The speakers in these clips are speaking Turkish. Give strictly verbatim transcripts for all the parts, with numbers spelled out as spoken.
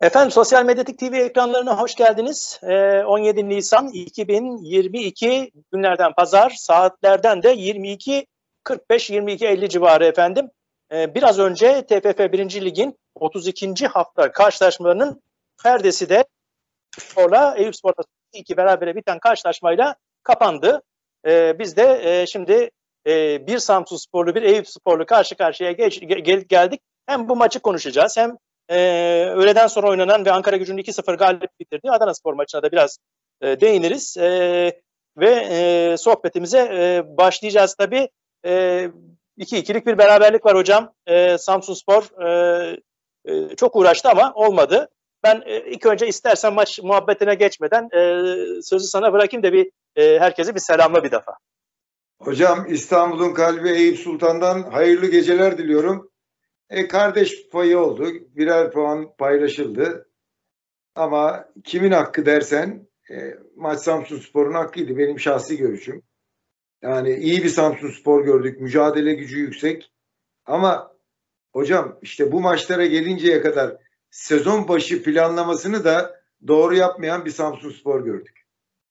Efendim Sosyal Medyatik T V ekranlarına hoş geldiniz. Ee, on yedi Nisan iki bin yirmi iki günlerden pazar, saatlerden de yirmi iki kırk beş yirmi iki elli civarı efendim. Ee, biraz önce T F F birinci Lig'in otuz ikinci hafta karşılaşmalarının perdesi de Spor'la Eyüpspor'la iki berabere biten karşılaşmayla kapandı. Ee, biz de e, şimdi e, bir Samsunsporlu bir Eyüpsporlu karşı karşıya geç, gel, geldik. Hem bu maçı konuşacağız hem Ee, öğleden sonra oynanan ve Ankaragücü'nün iki sıfır galip bitirdiği Adanaspor maçına da biraz e, değiniriz. E, ve e, sohbetimize e, başlayacağız tabii. E, iki ikilik bir beraberlik var hocam. E, Samsunspor e, e, çok uğraştı ama olmadı. Ben e, ilk önce istersen maç muhabbetine geçmeden e, sözü sana bırakayım da bir e, herkese bir selamla bir defa. Hocam İstanbul'un kalbi Eyüp Sultan'dan hayırlı geceler diliyorum. E, kardeş payı oldu. Birer puan paylaşıldı. Ama kimin hakkı dersen e, maç Samsunspor'un hakkıydı. Benim şahsi görüşüm. Yani iyi bir Samsunspor gördük. Mücadele gücü yüksek. Ama hocam işte bu maçlara gelinceye kadar sezon başı planlamasını da doğru yapmayan bir Samsunspor gördük.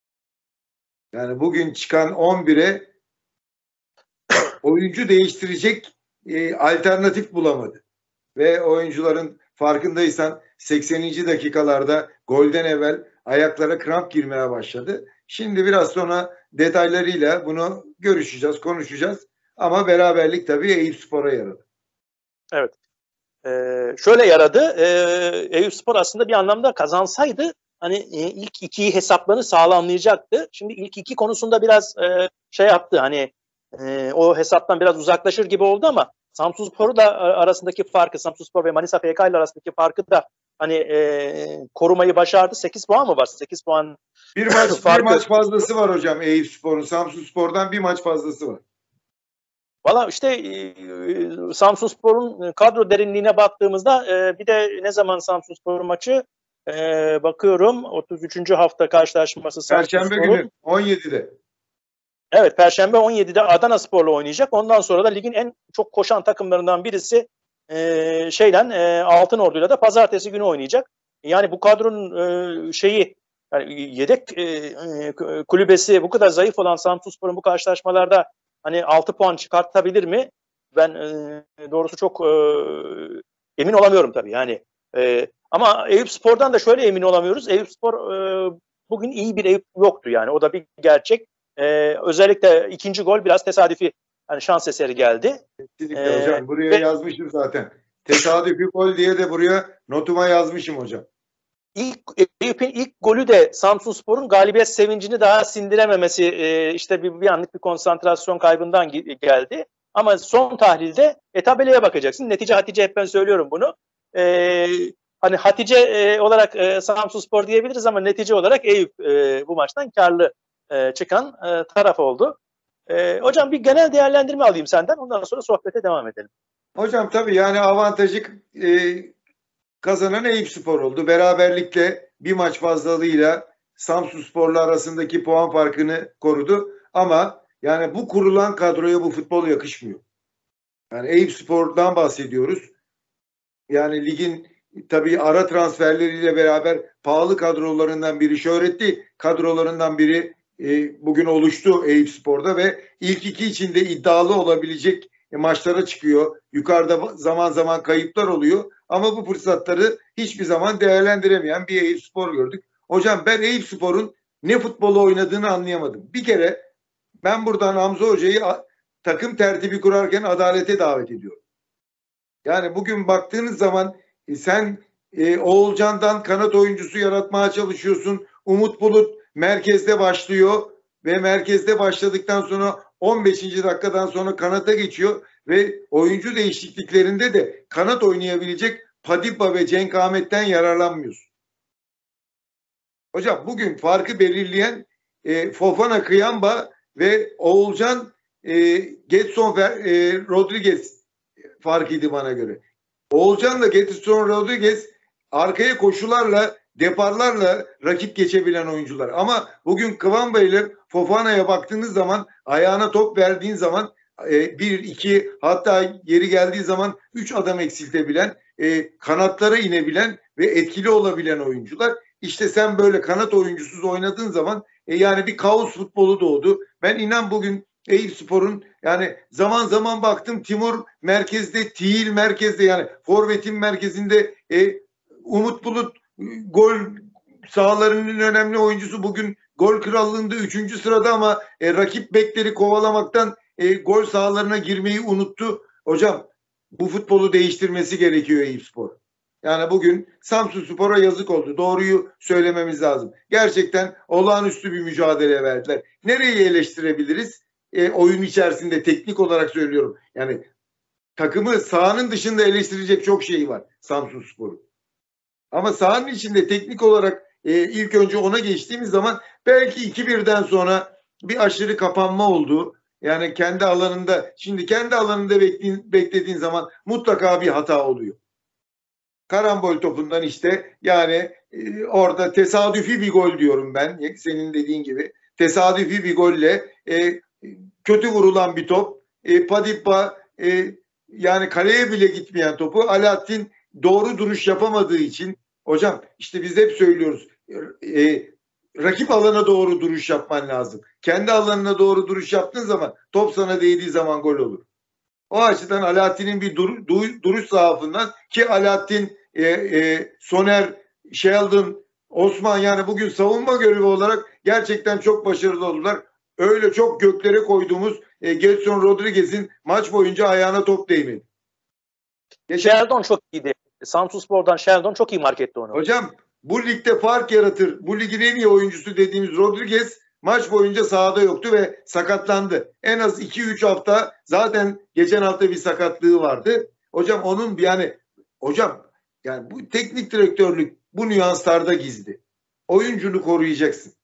Yani bugün çıkan on bire oyuncu değiştirecek e, alternatif bulamadı. Ve oyuncuların farkındaysan sekseninci dakikalarda golden evvel ayaklara kramp girmeye başladı. Şimdi biraz sonra detaylarıyla bunu görüşeceğiz, konuşacağız. Ama beraberlik tabii Eyüpspor'a yaradı. Evet. Ee, şöyle yaradı. Ee, Eyüpspor aslında bir anlamda kazansaydı hani e, ilk ikiyi hesaplarını sağlamlayacaktı. Şimdi ilk iki konusunda biraz e, şey yaptı. Hani e, o hesaptan biraz uzaklaşır gibi oldu ama Samsunspor'u da arasındaki farkı, Samsunspor ve Manisa F K ile arasındaki farkı da hani e, korumayı başardı. sekiz puan mı var? sekiz puan. Bir maç bir maç fazlası var hocam Eyüpspor'un. Samsunspor'dan bir maç fazlası var. Valla işte e, Samsunspor'un kadro derinliğine baktığımızda e, bir de ne zaman Samsunspor maçı e, bakıyorum otuz üçüncü hafta karşılaşması Perşembe günü on yedide. Evet, Perşembe on yedide Adanaspor'la oynayacak. Ondan sonra da ligin en çok koşan takımlarından birisi e, şeyden e, Altınordu'yla da pazartesi günü oynayacak. Yani bu kadronun e, şeyi yani yedek e, e, kulübesi bu kadar zayıf olan Samsunspor'un bu karşılaşmalarda hani altı puan çıkartabilir mi? Ben e, doğrusu çok e, emin olamıyorum tabii. Yani e, ama Eyüpspor'dan da şöyle emin olamıyoruz. Eyüpspor e, bugün iyi bir Eyüp yoktu yani. O da bir gerçek. Ee, özellikle ikinci gol biraz tesadüfi yani şans eseri geldi. Kesinlikle ee, hocam. Buraya ve, yazmışım zaten. Tesadüfi gol diye de buraya notuma yazmışım hocam. İlk Eyüp'ün ilk golü de Samsunspor'un galibiyet sevincini daha sindirememesi e, işte bir, bir anlık bir konsantrasyon kaybından geldi. Ama son tahlilde e, tabelaya bakacaksın. Netice Hatice hep ben söylüyorum bunu. E, hani Hatice e, olarak e, Samsunspor diyebiliriz ama netice olarak Eyüp e, bu maçtan karlı çıkan e, taraf oldu. E, hocam bir genel değerlendirme alayım senden. Ondan sonra sohbete devam edelim. Hocam tabii yani avantajı e, kazanan Eyüpspor oldu. Beraberlikle bir maç fazlalığıyla Samsunspor'la arasındaki puan farkını korudu. Ama yani bu kurulan kadroya bu futbol yakışmıyor. Yani Eyüpspor'dan bahsediyoruz. Yani ligin tabii ara transferleriyle beraber pahalı kadrolarından biri, şöhretli kadrolarından biri bugün oluştu Eyüpspor'da ve ilk iki içinde iddialı olabilecek maçlara çıkıyor. Yukarıda zaman zaman kayıplar oluyor ama bu fırsatları hiçbir zaman değerlendiremeyen bir Eyüpspor gördük. Hocam ben Eyüpspor'un ne futbolu oynadığını anlayamadım. Bir kere ben buradan Hamza Hoca'yı takım tertibi kurarken adalete davet ediyorum. Yani bugün baktığınız zaman sen e, Oğulcan'dan kanat oyuncusu yaratmaya çalışıyorsun. Umut Bulut merkezde başlıyor ve merkezde başladıktan sonra on beşinci dakikadan sonra kanata geçiyor ve oyuncu değişikliklerinde de kanat oynayabilecek Padibba ve Cenk Ahmet'ten yararlanmıyorsun. Hocam bugün farkı belirleyen e, Fofana, Kıyamba ve Oğulcan e, Getson e, Rodriguez farkıydı bana göre. Oğulcan'la Getson Rodriguez arkaya koşularla, deparlarla rakip geçebilen oyuncular. Ama bugün Kıvamba ile Fofana'ya baktığınız zaman ayağına top verdiğin zaman e, bir, iki hatta yeri geldiği zaman üç adam eksiltebilen, e, kanatlara inebilen ve etkili olabilen oyuncular. İşte sen böyle kanat oyuncusuz oynadığın zaman e, yani bir kaos futbolu doğdu. Ben inan bugün Eyüpspor'un yani zaman zaman baktım Timur merkezde, Tihil merkezde, yani forvetin merkezinde, e, Umut Bulut gol sahalarının önemli oyuncusu, bugün gol krallığında üçüncü sırada ama e, rakip bekleri kovalamaktan e, gol sahalarına girmeyi unuttu. Hocam bu futbolu değiştirmesi gerekiyor Eyüpspor. Yani bugün Samsunspor'a yazık oldu. Doğruyu söylememiz lazım. Gerçekten olağanüstü bir mücadele verdiler. Nereyi eleştirebiliriz? E, oyun içerisinde teknik olarak söylüyorum. Yani takımı sahanın dışında eleştirecek çok şey var Samsunspor'un. Ama sahanın içinde teknik olarak e, ilk önce ona geçtiğimiz zaman belki iki birden sonra bir aşırı kapanma oldu. Yani kendi alanında, şimdi kendi alanında beklediğin, beklediğin zaman mutlaka bir hata oluyor. Karambol topundan işte yani e, orada tesadüfi bir gol diyorum ben. Senin dediğin gibi tesadüfi bir golle e, kötü vurulan bir top. E, Padippa e, yani kaleye bile gitmeyen topu Alaaddin doğru duruş yapamadığı için, hocam işte biz hep söylüyoruz, e, rakip alana doğru duruş yapman lazım. Kendi alanına doğru duruş yaptığın zaman top sana değdiği zaman gol olur. O açıdan Alaaddin'in bir dur, dur, duruş zaafından, ki Alaaddin, e, e, Soner, Sheldon, Osman yani bugün savunma görevi olarak gerçekten çok başarılı oldular. Öyle çok göklere koyduğumuz e, Gedson Rodriguez'in maç boyunca ayağına top değmedi. Geçen... Sheldon çok iyiydi. Samsunspor'dan Sheldon çok iyi mark etti onu. Hocam bu ligde fark yaratır. Bu ligin en iyi oyuncusu dediğimiz Rodriguez maç boyunca sahada yoktu ve sakatlandı. En az iki üç hafta, zaten geçen hafta bir sakatlığı vardı. Hocam onun yani hocam yani bu teknik direktörlük bu nüanslarda gizli. Oyuncunu koruyacaksın.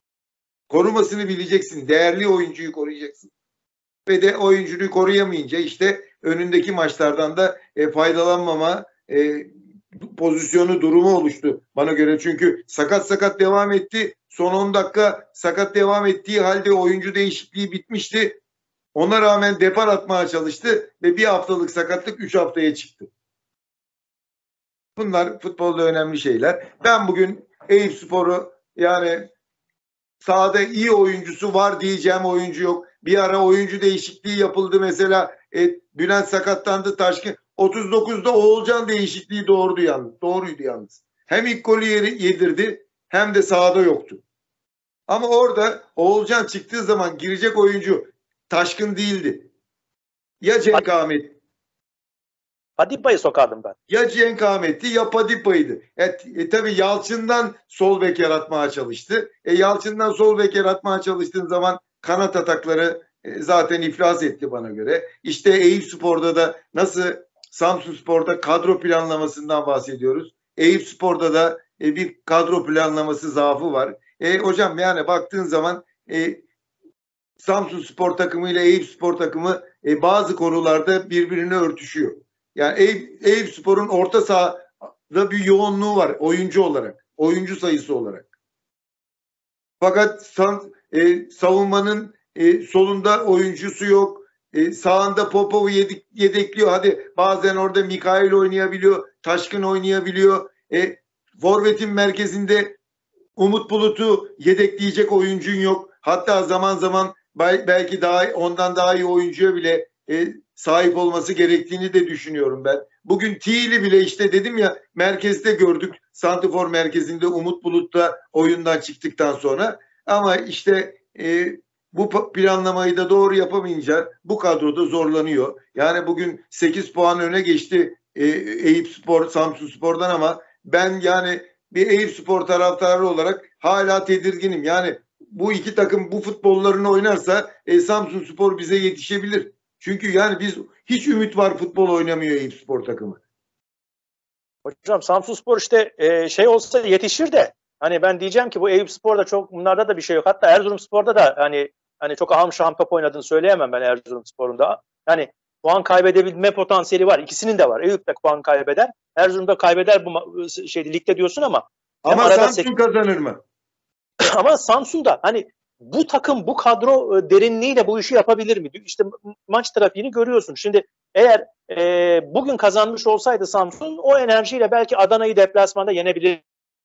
Korumasını bileceksin. Değerli oyuncuyu koruyacaksın. Ve de oyuncunu koruyamayınca işte önündeki maçlardan da e, faydalanmama e, pozisyonu, durumu oluştu bana göre. Çünkü sakat sakat devam etti. Son on dakika sakat devam ettiği halde oyuncu değişikliği bitmişti. Ona rağmen depar atmaya çalıştı ve bir haftalık sakatlık üç haftaya çıktı. Bunlar futbolda önemli şeyler. Ben bugün Eyüpspor'u yani sahada iyi oyuncusu var diyeceğim oyuncu yok. Bir ara oyuncu değişikliği yapıldı mesela. E, Bülent sakatlandı, Taşkın. otuz dokuzda Oğulcan değişikliği doğruydu yalnız. Doğruydu yalnız. Hem ilk golü yedirdi hem de sahada yoktu. Ama orada Oğulcan çıktığı zaman girecek oyuncu Taşkın değildi. Ya Cenk Ahmet. Padippa'yı sokardım ben. Ya Cenk Ahmet'ti ya Padippa'ydı. E, e, tabii Yalçın'dan sol bek yaratmaya çalıştı. E, Yalçın'dan sol bek yaratmaya çalıştığın zaman kanat atakları e, zaten iflas etti bana göre. İşte Eyüpspor'da da nasıl Samsunspor'da kadro planlamasından bahsediyoruz. Eyüpspor'da da e, bir kadro planlaması zaafı var. E, hocam yani baktığın zaman e, Samsunspor takımı ile Eyüpspor takımı e, bazı konularda birbirine örtüşüyor. Yani Eyüp, Eyüpspor'un orta sahada bir yoğunluğu var oyuncu olarak, oyuncu sayısı olarak. Fakat san, e, savunmanın e, solunda oyuncusu yok. E, sağında Popov'u yedek, yedekliyor. Hadi bazen orada Mikail oynayabiliyor, Taşkın oynayabiliyor. E, forvetin merkezinde Umut Bulut'u yedekleyecek oyuncun yok. Hatta zaman zaman belki daha ondan daha iyi oyuncuya bile e, sahip olması gerektiğini de düşünüyorum ben. Bugün Tİ'li bile işte dedim ya merkezde gördük. Santifor merkezinde Umut Bulut'ta oyundan çıktıktan sonra. Ama işte e, bu planlamayı da doğru yapamayınca bu kadroda zorlanıyor. Yani bugün sekiz puan öne geçti e, Eyüpspor, Samsunspor'dan ama ben yani bir Eyüpspor taraftarı olarak hala tedirginim. Yani bu iki takım bu futbollarını oynarsa e, Samsunspor bize yetişebilir. Çünkü yani biz hiç ümit var futbol oynamıyor Eyüpspor takımı. Hocam Samsunspor işte e, şey olsa yetişir de hani ben diyeceğim ki bu Eyüpspor'da çok bunlarda da bir şey yok. Hatta Erzurumspor'da da hani hani çok ahım şahım top oynadığını söyleyemem ben Erzurumspor'un da. Yani puan kaybedebilme potansiyeli var. İkisinin de var. Eyüp de puan kaybeder. Erzurum da kaybeder bu şey ligde diyorsun ama ama Samsun kazanır mı? Ama Samsun'da hani bu takım bu kadro e, derinliğiyle bu işi yapabilir mi? İşte maç trafiğini görüyorsun. Şimdi eğer e, bugün kazanmış olsaydı Samsun o enerjiyle belki Adana'yı deplasmanda yenebilir.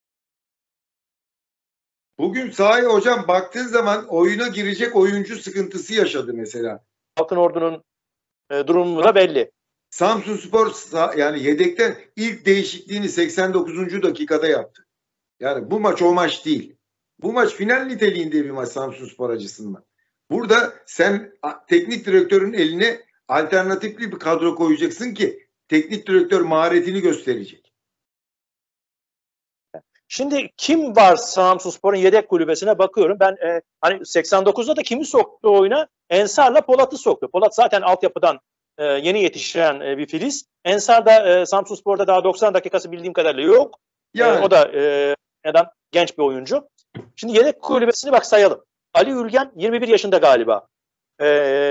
Bugün sahaya hocam baktığın zaman oyuna girecek oyuncu sıkıntısı yaşadı mesela. Altınordu'nun e, durumu da belli. Samsunspor yani yedekten ilk değişikliğini seksen dokuzuncu dakikada yaptı. Yani bu maç o maç değil. Bu maç final niteliğinde bir maç Samsunspor açısından. Burada sen teknik direktörün eline alternatifli bir kadro koyacaksın ki teknik direktör maharetini gösterecek. Şimdi kim var Samsunspor'un yedek kulübesine bakıyorum. Ben e, hani seksen dokuzda da kimi soktu oyuna? Ensar'la Polat'ı soktu. Polat zaten altyapıdan e, yeni yetişen e, bir filiz. Ensar da e, Samsunspor'da daha doksan dakikası bildiğim kadarıyla yok. Yani. E, o da e, neden genç bir oyuncu. Şimdi yedek kulübesini bak sayalım. Ali Ülgen yirmi bir yaşında galiba. E,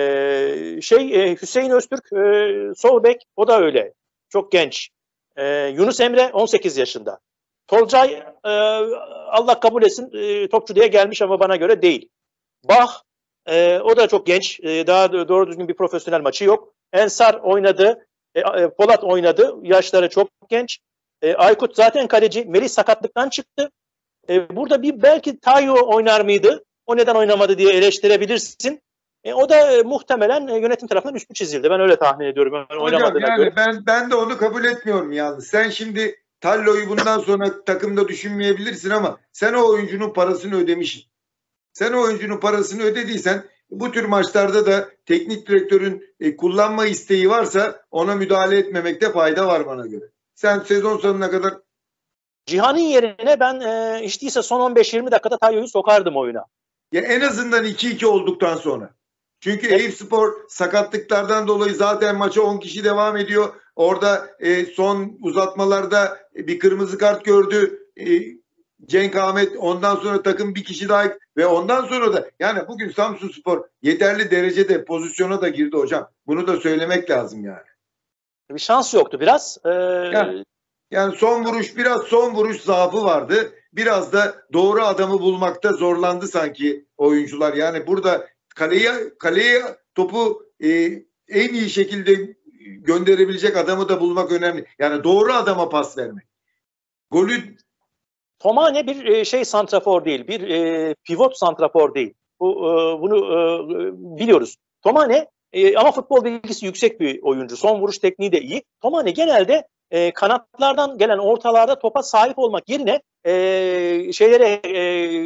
şey e, Hüseyin Öztürk e, sol bek, o da öyle. Çok genç. E, Yunus Emre on sekiz yaşında. Tolcay e, Allah kabul etsin e, topçu diye gelmiş ama bana göre değil. Bah e, o da çok genç. E, daha doğru düzgün bir profesyonel maçı yok. Ensar oynadı. E, e, Polat oynadı. Yaşları çok genç. E, Aykut zaten kaleci. Melih sakatlıktan çıktı. E, burada bir belki Tayo oynar mıydı? O neden oynamadı diye eleştirebilirsin. E, o da e, muhtemelen e, yönetim tarafından üstü çizildi. Ben öyle tahmin ediyorum. Ben Hocam yani göre. ben ben de onu kabul etmiyorum yalnız. Sen şimdi Tallo'yu bundan sonra takımda düşünmeyebilirsin ama sen o oyuncunun parasını ödemişsin. Sen o oyuncunun parasını ödediysen bu tür maçlarda da teknik direktörün e, kullanma isteği varsa ona müdahale etmemekte fayda var bana göre. Sen sezon sonuna kadar Cihan'ın yerine ben e, hiç değilse son on beş yirmi dakikada Tayo'yu sokardım oyuna. Ya en azından iki iki olduktan sonra. Çünkü Eyüpspor sakatlıklardan dolayı zaten maça on kişi devam ediyor. Orada e, son uzatmalarda bir kırmızı kart gördü. E, Cenk Ahmet, ondan sonra takım bir kişi daha ve ondan sonra da yani bugün Samsunspor yeterli derecede pozisyona da girdi hocam. Bunu da söylemek lazım yani. Bir şans yoktu biraz. Ee... Yani, yani son vuruş biraz son vuruş zaafı vardı. Biraz da doğru adamı bulmakta zorlandı sanki oyuncular. Yani burada kaleye kaleye topu e, en iyi şekilde gönderebilecek adamı da bulmak önemli. Yani doğru adama pas vermek. Golü Tomane bir e, şey santrafor değil, bir e, pivot santrafor değil. Bu e, bunu e, biliyoruz. Tomane e, ama futbol bilgisi yüksek bir oyuncu. Son vuruş tekniği de iyi. Tomane genelde e, kanatlardan gelen ortalarda topa sahip olmak yerine e, şeylere e,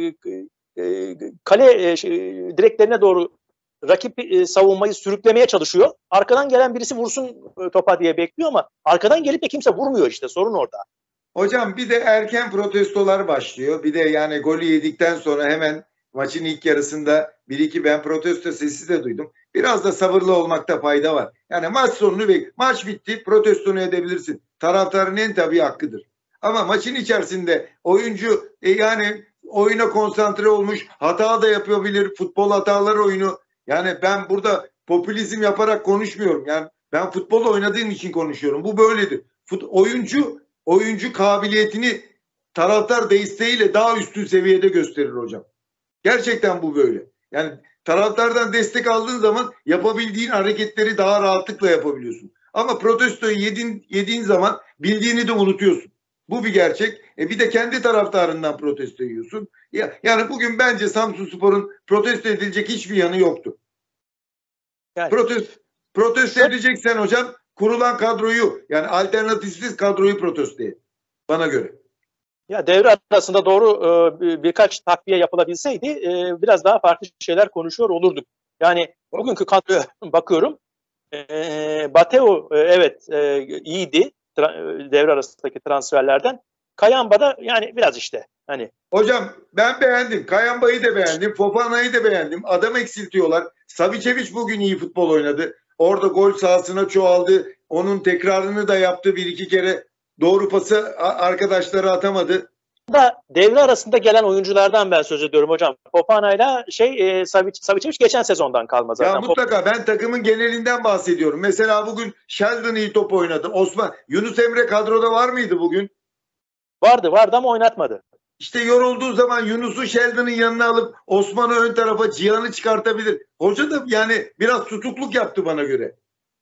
e, kale e, şey, direklerine doğru rakip e, savunmayı sürüklemeye çalışıyor. Arkadan gelen birisi vursun e, topa diye bekliyor ama arkadan gelip de kimse vurmuyor işte. Sorun orada. Hocam bir de erken protestolar başlıyor. Bir de yani golü yedikten sonra hemen maçın ilk yarısında bir iki ben protesto sesi de duydum. Biraz da sabırlı olmakta fayda var. Yani maç sonunu ve maç bitti, protestonu edebilirsin. Taraftarın en tabii hakkıdır. Ama maçın içerisinde oyuncu e, yani oyuna konsantre olmuş, hata da yapabilir, futbol hataları oyunu. Yani ben burada popülizm yaparak konuşmuyorum. Yani ben futbol oynadığım için konuşuyorum. Bu böyledir. Fut, oyuncu oyuncu kabiliyetini taraftar desteğiyle daha üstün seviyede gösterir hocam. Gerçekten bu böyle. Yani taraftardan destek aldığın zaman yapabildiğin hareketleri daha rahatlıkla yapabiliyorsun. Ama protestoyu yediğin, yediğin zaman bildiğini de unutuyorsun. Bu bir gerçek. E bir de kendi taraftarından protesto yiyorsun. Ya, yani bugün bence Samsunspor'un protesto edilecek hiçbir yanı yoktu. Yani, protesto, protesto edeceksen hocam kurulan kadroyu yani alternatifsiz kadroyu protesto et. Bana göre. Ya devre arasında doğru e, birkaç takviye yapılabilseydi e, biraz daha farklı şeyler konuşuyor olurduk. Yani bugünkü kadroya bakıyorum. E, Bateo e, evet e, iyiydi tra- devre arasındaki transferlerden. Kayamba da yani biraz işte hani. Hocam ben beğendim. Kayamba'yı da beğendim. Fofana'yı da beğendim. Adam eksiltiyorlar. Savicevic bugün iyi futbol oynadı. Orada gol sahasına çoğaldı. Onun tekrarını da yaptı bir iki kere. Doğru pası arkadaşları atamadı. Da devre arasında gelen oyunculardan ben söz ediyorum hocam. Fofana'yla şey e, Savicevic geçen sezondan kalma zaten. Ya mutlaka ben takımın genelinden bahsediyorum. Mesela bugün Sheldon iyi top oynadı. Osman, Yunus Emre kadroda var mıydı bugün? Vardı vardı ama oynatmadı. İşte yorulduğu zaman Yunus'u Sheldon'ın yanına alıp Osman'ı ön tarafa, Cihan'ı çıkartabilir. Hoca da yani biraz tutukluk yaptı bana göre.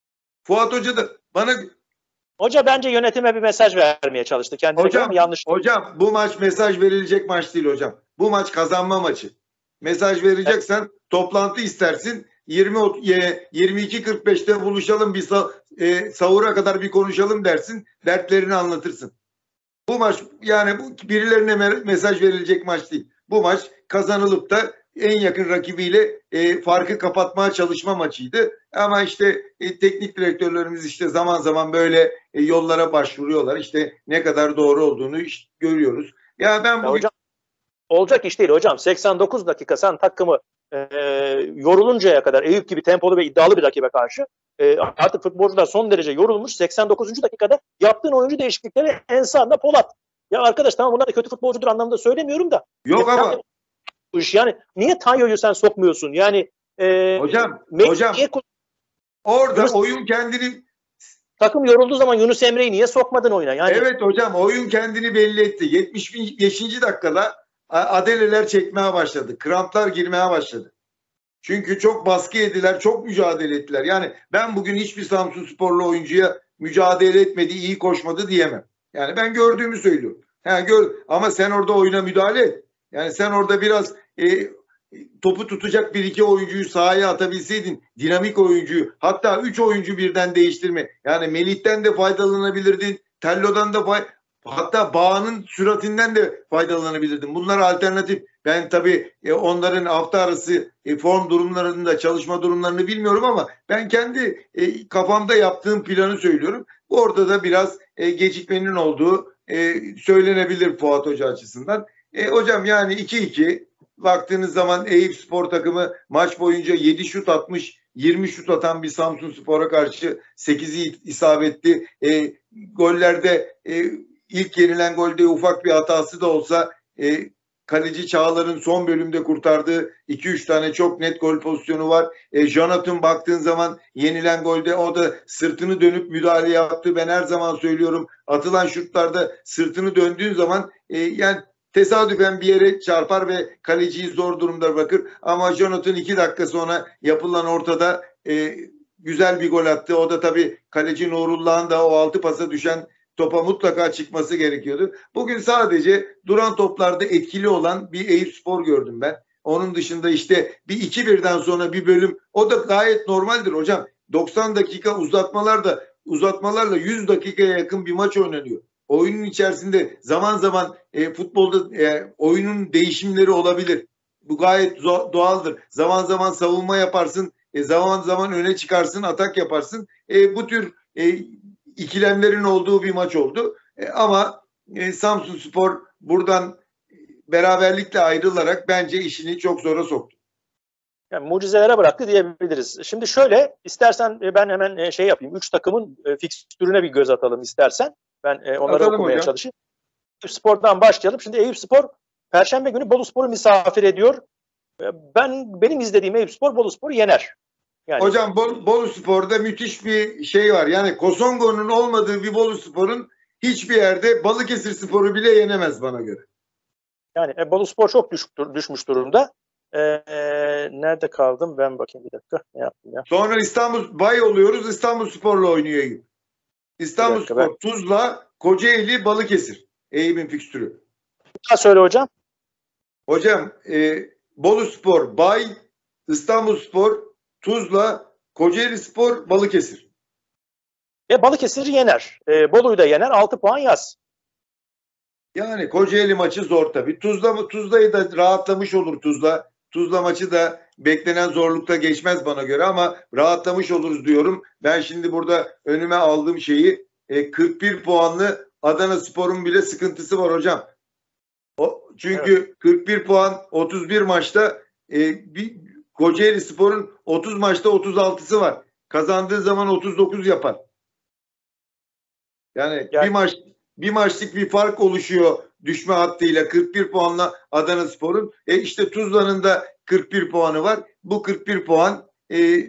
Fuat Hoca da bana... Hoca bence yönetime bir mesaj vermeye çalıştı. Kendine hocam, yanlış. Hocam bu maç mesaj verilecek maç değil hocam. Bu maç kazanma maçı. Mesaj vereceksen evet. Toplantı istersin. yirmi yirmi iki kırk beşte buluşalım, bir e, sahura kadar bir konuşalım dersin. Dertlerini anlatırsın. Bu maç yani bu birilerine mesaj verilecek maç değil. Bu maç kazanılıp da en yakın rakibiyle e, farkı kapatmaya çalışma maçıydı. Ama işte e, teknik direktörlerimiz işte zaman zaman böyle e, yollara başvuruyorlar. İşte ne kadar doğru olduğunu işte görüyoruz. Ya ben bugün... Ya hocam, olacak iş değil hocam. seksen dokuz dakika sen takımı e, yoruluncaya kadar Eyüp gibi tempolu ve iddialı bir rakibe karşı e, artık futbolcular son derece yorulmuş. seksen dokuzuncu dakikada yaptığın oyuncu değişiklikleri Ensar'la Polat. Ya arkadaş tamam bunlar da kötü futbolcudur anlamında söylemiyorum da. Yok ama yani, bu iş yani niye Tanyo'yu sen sokmuyorsun? Yani e, hocam hocam niye, orada Yunus, oyun kendini takım yorulduğu zaman Yunus Emre'yi niye sokmadın oyuna? Yani evet hocam oyun kendini belli etti. yetmiş beşinci dakikada adeleler çekmeye başladı. Kramplar girmeye başladı. Çünkü çok baskı yediler, çok mücadele ettiler. Yani ben bugün hiçbir Samsunsporlu oyuncuya mücadele etmedi, iyi koşmadı diyemem. Yani ben gördüğümü söylüyorum. Yani gör, ama sen orada oyuna müdahale et. Yani sen orada biraz e, topu tutacak bir iki oyuncuyu sahaya atabilseydin, dinamik oyuncuyu, hatta üç oyuncu birden değiştirme. Yani Melih'ten de faydalanabilirdin, Tello'dan da fay hatta Bağ'ın süratinden de faydalanabilirdin. Bunlar alternatif. Ben tabii e, onların hafta arası e, form durumlarında, çalışma durumlarını bilmiyorum ama ben kendi e, kafamda yaptığım planı söylüyorum. Orada da biraz e, gecikmenin olduğu e, söylenebilir Fuat Hoca açısından. E, hocam yani iki iki baktığınız zaman Eyüp Spor takımı maç boyunca yedi şut atmış, yirmi şut atan bir Samsunspor'a karşı sekizi isabetli. E, gollerde e, ilk yenilen golde ufak bir hatası da olsa e, kaleci Çağlar'ın son bölümde kurtardığı iki üç tane çok net gol pozisyonu var. E, Jonathan baktığın zaman yenilen golde o da sırtını dönüp müdahale yaptı. Ben her zaman söylüyorum atılan şutlarda sırtını döndüğün zaman e, yani tesadüfen bir yere çarpar ve kaleciyi zor durumda bırakır. Ama Jonathan iki dakika sonra yapılan ortada e, güzel bir gol attı. O da tabii kaleci Nurullah'ın da o altı pasa düşen topa mutlaka çıkması gerekiyordu. Bugün sadece duran toplarda etkili olan bir Eyüpspor gördüm ben. Onun dışında işte bir iki birden sonra bir bölüm, o da gayet normaldir hocam. doksan dakika uzatmalarda uzatmalarla yüz dakikaya yakın bir maç oynanıyor. Oyunun içerisinde zaman zaman e, futbolda e, oyunun değişimleri olabilir. Bu gayet doğaldır. Zaman zaman savunma yaparsın, e, zaman zaman öne çıkarsın, atak yaparsın. E, bu tür e, ikilemlerin olduğu bir maç oldu. E, ama e, Samsunspor buradan beraberlikle ayrılarak bence işini çok zora soktu. Yani mucizelere bıraktı diyebiliriz. Şimdi şöyle, istersen ben hemen şey yapayım. Üç takımın fikstürüne bir göz atalım istersen. Ben onları atalım okumaya hocam. çalışayım. Eyüpspor'dan başlayalım. Şimdi Eyüpspor Perşembe günü Boluspor'u misafir ediyor. Ben benim izlediğim Eyüpspor Boluspor'u yener. Yani, hocam Bol, Boluspor'da müthiş bir şey var. Yani Kosongo'nun olmadığı bir Boluspor'un hiçbir yerde Balıkesirspor'u bile yenemez bana göre. Yani e, Boluspor çok düş, düşmüş durumda. Ee, nerede kaldım? Ben bakayım bir dakika. Ne yaptım ya? Sonra İstanbul Bay oluyoruz. İstanbulspor'la oynuyor Eyüp. İstanbulspor, ben... Tuzla, Kocaeli, Balıkesir. Eyüp'ün fikstürü. Ne söyle hocam? Hocam e, Boluspor, Bay, İstanbulspor, Tuzla, Kocaelispor, Balıkesir. E Balıkesir'i yener. E, Bolu'yu da yener. altı puan yaz. Yani Kocaeli maçı zor tabii. Tuzla, Tuzla'yı da rahatlamış olur Tuzla. Tuzla maçı da beklenen zorlukta geçmez bana göre ama rahatlamış oluruz diyorum. Ben şimdi burada önüme aldığım şeyi e, kırk bir puanlı Adanaspor'un bile sıkıntısı var hocam. O, çünkü evet. kırk bir puan otuz bir maçta e, bir Kocaelispor'un otuz maçta otuz altısı var. Kazandığı zaman otuz dokuz yapar. Yani, yani bir maç bir maçlık bir fark oluşuyor düşme hattıyla kırk bir puanla Adanaspor'un. E işte Tuzla'nın da kırk bir puanı var. Bu kırk bir puan e,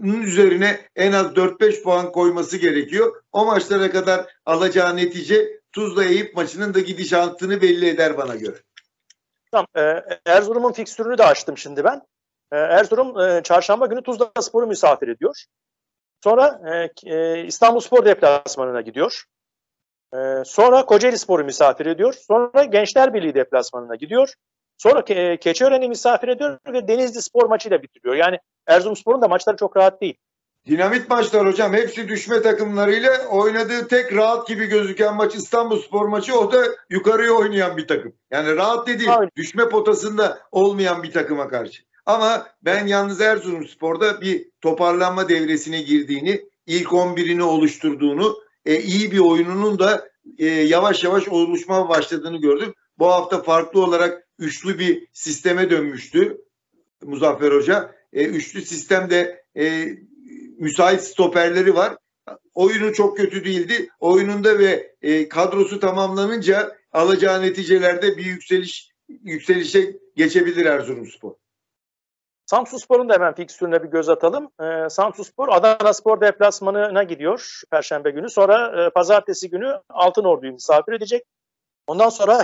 üzerine en az dört beş puan koyması gerekiyor. O maçlara kadar alacağı netice Tuzla Eyüp maçının da gidişatını belli eder bana göre. Tamam. E, Erzurum'un fikstürünü de açtım şimdi ben. E, Erzurum e, çarşamba günü Tuzlaspor'u misafir ediyor. Sonra e, e, İstanbulspor deplasmanına gidiyor. E, sonra Kocaelispor'u misafir ediyor. Sonra Gençler Birliği deplasmanına gidiyor. Sonra Ke Keçiören'i misafir ediyor ve Denizli Spor maçıyla bitiriyor. Yani Erzurumspor'un da maçları çok rahat değil. Dinamit maçlar hocam. Hepsi düşme takımlarıyla oynadığı tek rahat gibi gözüken maç İstanbulspor maçı. O da yukarıya oynayan bir takım. Yani rahat dediğim Aynen. düşme potasında olmayan bir takıma karşı. Ama ben yalnız Erzurumspor'da bir toparlanma devresine girdiğini, ilk on birini oluşturduğunu, e, iyi bir oyununun da e, yavaş yavaş oluşmaya başladığını gördüm. Bu hafta farklı olarak üçlü bir sisteme dönmüştü Muzaffer Hoca. E, üçlü sistemde e, müsait stoperleri var. Oyunu çok kötü değildi. Oyununda ve e, kadrosu tamamlanınca alacağı neticelerde bir yükseliş yükselişe geçebilir Erzurumspor. Samsunspor'un da hemen fikstürüne bir göz atalım. Ee, Samsunspor Adanaspor deplasmanına gidiyor Perşembe günü. Sonra e, Pazartesi günü Altınordu'yu misafir edecek. Ondan sonra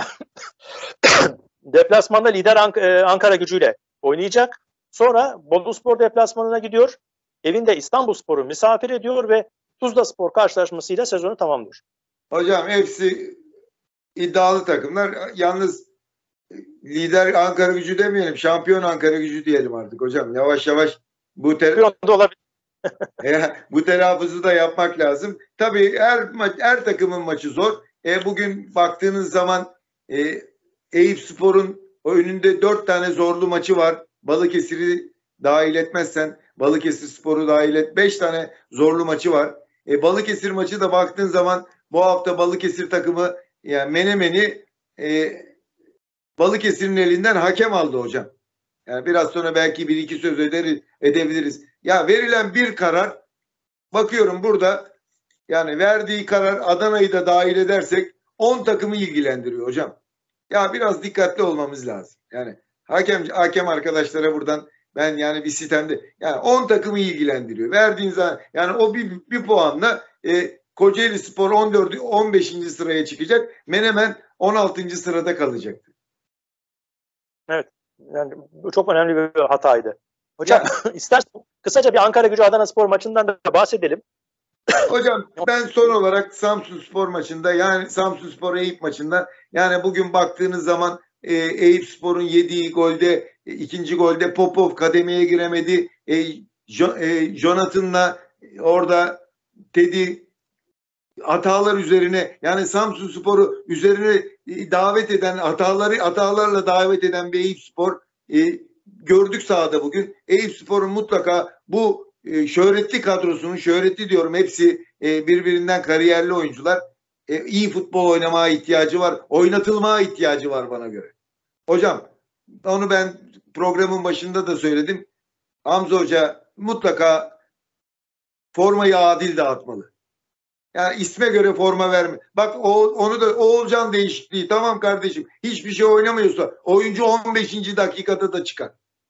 deplasmanda lider Ank- e, Ankara Gücü'yle oynayacak. Sonra Boluspor deplasmanına gidiyor. Evinde İstanbulspor'u misafir ediyor ve Tuzlaspor karşılaşmasıyla sezonu tamamlıyor. Hocam hepsi iddialı takımlar. Yalnız lider Ankara Gücü demeyelim. Şampiyon Ankara Gücü diyelim artık hocam. Yavaş yavaş bu te olabilir. bu telaffuzu da yapmak lazım. Tabii her her takımın maçı zor. E, bugün baktığınız zaman e, Eyüpspor'un önünde dört tane zorlu maçı var. Balıkesir'i dahil etmezsen Balıkesirspor'u dahil et. Beş tane zorlu maçı var. E, Balıkesir maçı da baktığın zaman bu hafta Balıkesir takımı yani Menemen'i e, Balıkesir'in elinden hakem aldı hocam. Yani biraz sonra belki bir iki söz ederiz, edebiliriz. Ya verilen bir karar, bakıyorum burada yani verdiği karar Adana'yı da dahil edersek on takımı ilgilendiriyor hocam. Ya biraz dikkatli olmamız lazım. Yani hakem hakem arkadaşlara buradan ben yani bir sitemde yani on takımı ilgilendiriyor. Verdiğin zaman yani o bir, bir puanla e, Kocaelispor on dört on beşinci sıraya çıkacak. Menemen on altıncı sırada kalacak. Evet. Yani bu çok önemli bir hataydı. Hocam istersen kısaca bir Ankara Gücü Adanaspor maçından da bahsedelim. Hocam ben son olarak Samsunspor maçında yani Samsunspor Eyüp maçında yani bugün baktığınız zaman e, Eyüpspor'un yediği golde e, ikinci golde Popov kademeye giremedi. E, jo, e, Jonathan'la orada Teddy hatalar üzerine yani Samsunspor'u üzerine e, davet eden hataları hatalarla davet eden bir Eyüpspor e, gördük sahada bugün. Eyüpspor'un mutlaka bu e, şöhretli kadrosunun şöhretli diyorum hepsi e, birbirinden kariyerli oyuncular. E, iyi futbol oynamaya ihtiyacı var. Oynatılmaya ihtiyacı var bana göre. Hocam onu ben programın başında da söyledim. Hamza Hoca mutlaka formayı adil dağıtmalı. Yani isme göre forma verme. Bak o, onu da Oğulcan değişikliği tamam kardeşim. Hiçbir şey oynamıyorsa oyuncu on beşinci dakikada da çıkar.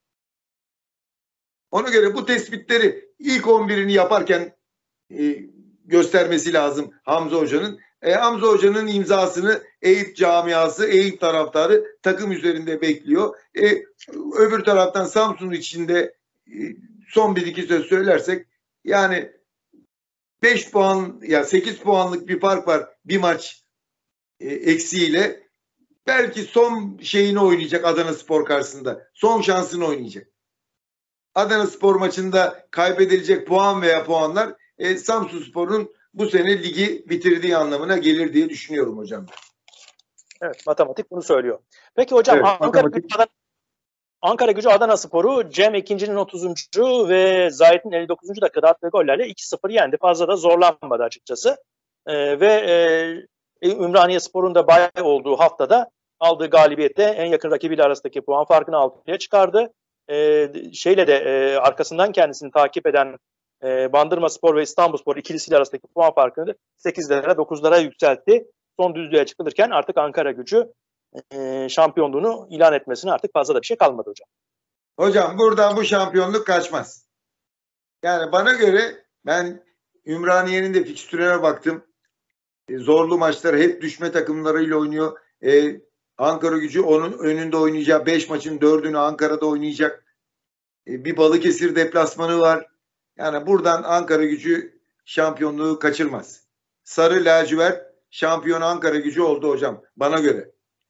Ona göre bu tespitleri ilk on birini yaparken e, göstermesi lazım Hamza Hoca'nın. E, Hamza Hoca'nın imzasını Eyüp camiası, Eyüp taraftarı takım üzerinde bekliyor. E, öbür taraftan Samsun içinde e, son bir iki söz söylersek yani beş puan ya sekiz puanlık bir fark var bir maç e, eksiğiyle. Belki son şeyini oynayacak Adanaspor karşısında. Son şansını oynayacak. Adanaspor maçında kaybedilecek puan veya puanlar e, Samsunspor'un bu sene ligi bitirdiği anlamına gelir diye düşünüyorum hocam. Evet, matematik bunu söylüyor. Peki hocam Evet, Ankara, matematik... Gücü, Adana, Ankara Gücü Adanaspor'u Cem ikincinin otuzuncu ve Zahit'in elli dokuzuncu dakikada attığı gollerle iki sıfır yendi. Fazla da zorlanmadı açıkçası. Ee, ve e, Ümraniyespor'un da bayağı olduğu haftada aldığı galibiyette en yakın rakibiyle arasındaki puan farkını altıya çıkardı. Ee, şeyle de e, arkasından kendisini takip eden e, Bandırmaspor ve İstanbulspor ikilisiyle arasındaki puan farkını sekizlere dokuzlara yükseltti. Son düzlüğe çıkılırken artık Ankara Gücü e, şampiyonluğunu ilan etmesine artık fazla da bir şey kalmadı hocam. Hocam buradan bu şampiyonluk kaçmaz. Yani bana göre ben Ümraniye'nin de fikstürüne baktım. E, zorlu maçları hep düşme takımlarıyla oynuyor. E, Ankaragücü onun önünde oynayacağı beş maçın dördünü Ankara'da oynayacak. E, bir Balıkesir deplasmanı var. Yani buradan Ankaragücü şampiyonluğu kaçırmaz. Sarı lacivert şampiyon Ankaragücü oldu hocam bana göre.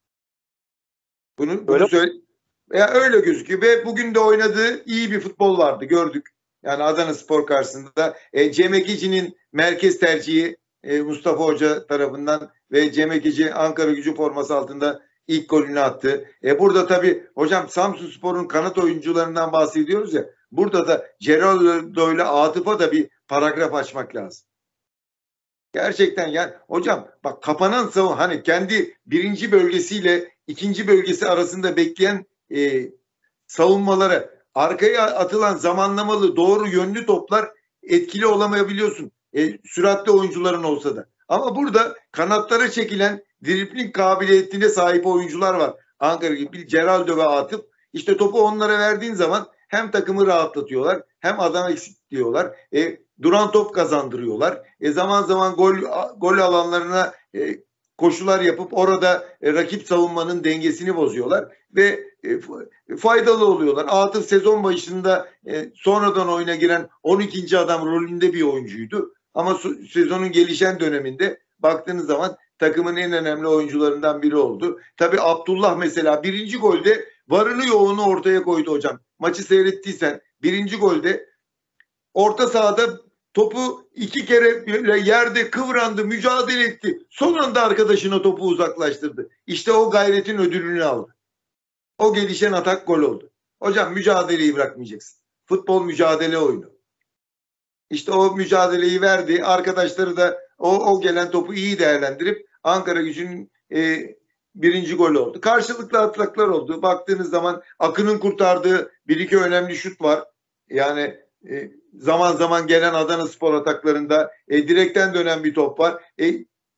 Bunu, bunu söyle. Ya öyle gözüküyor ve bugün de oynadığı iyi bir futbol vardı gördük. Yani Adanaspor karşısında e, Cem Ekici'nin merkez tercihi e, Mustafa Hoca tarafından ve Cem Ekici Ankaragücü forması altında ilk golünü attı. E, burada tabii hocam Samsunspor'un kanat oyuncularından bahsediyoruz ya. Burada da Geraldo ile Atıf'a da bir paragraf açmak lazım. Gerçekten yani hocam bak kapanan savun hani kendi birinci bölgesiyle ikinci bölgesi arasında bekleyen e, savunmalara arkaya atılan zamanlamalı doğru yönlü toplar etkili olamayabiliyorsun. E, süratli oyuncuların olsa da. Ama burada kanatlara çekilen dribling kabiliyetine sahip oyuncular var. Ankara gibi Geraldo ve Atıf. İşte topu onlara verdiğin zaman hem takımı rahatlatıyorlar hem adam eksik diyorlar. E, duran top kazandırıyorlar. E, zaman zaman gol gol alanlarına e, koşular yapıp orada e, rakip savunmanın dengesini bozuyorlar ve e, faydalı oluyorlar. Atıf sezon başında e, sonradan oyuna giren on ikinci adam rolünde bir oyuncuydu. Ama sezonun gelişen döneminde baktığınız zaman takımın en önemli oyuncularından biri oldu. Tabii Abdullah mesela birinci golde varını yoğunu ortaya koydu hocam. Maçı seyrettiysen birinci golde orta sahada topu iki kere yerde kıvrandı, mücadele etti. Son anda arkadaşına topu uzaklaştırdı. İşte o gayretin ödülünü aldı. O gelişen atak gol oldu. Hocam mücadeleyi bırakmayacaksın. Futbol mücadele oyunu. İşte o mücadeleyi verdi. Arkadaşları da o, o gelen topu iyi değerlendirip Ankaragücü'nün e, birinci golü oldu. Karşılıklı ataklar oldu. Baktığınız zaman Akın'ın kurtardığı bir iki önemli şut var. Yani e, zaman zaman gelen Adanaspor ataklarında e, direkten dönen bir top var. E,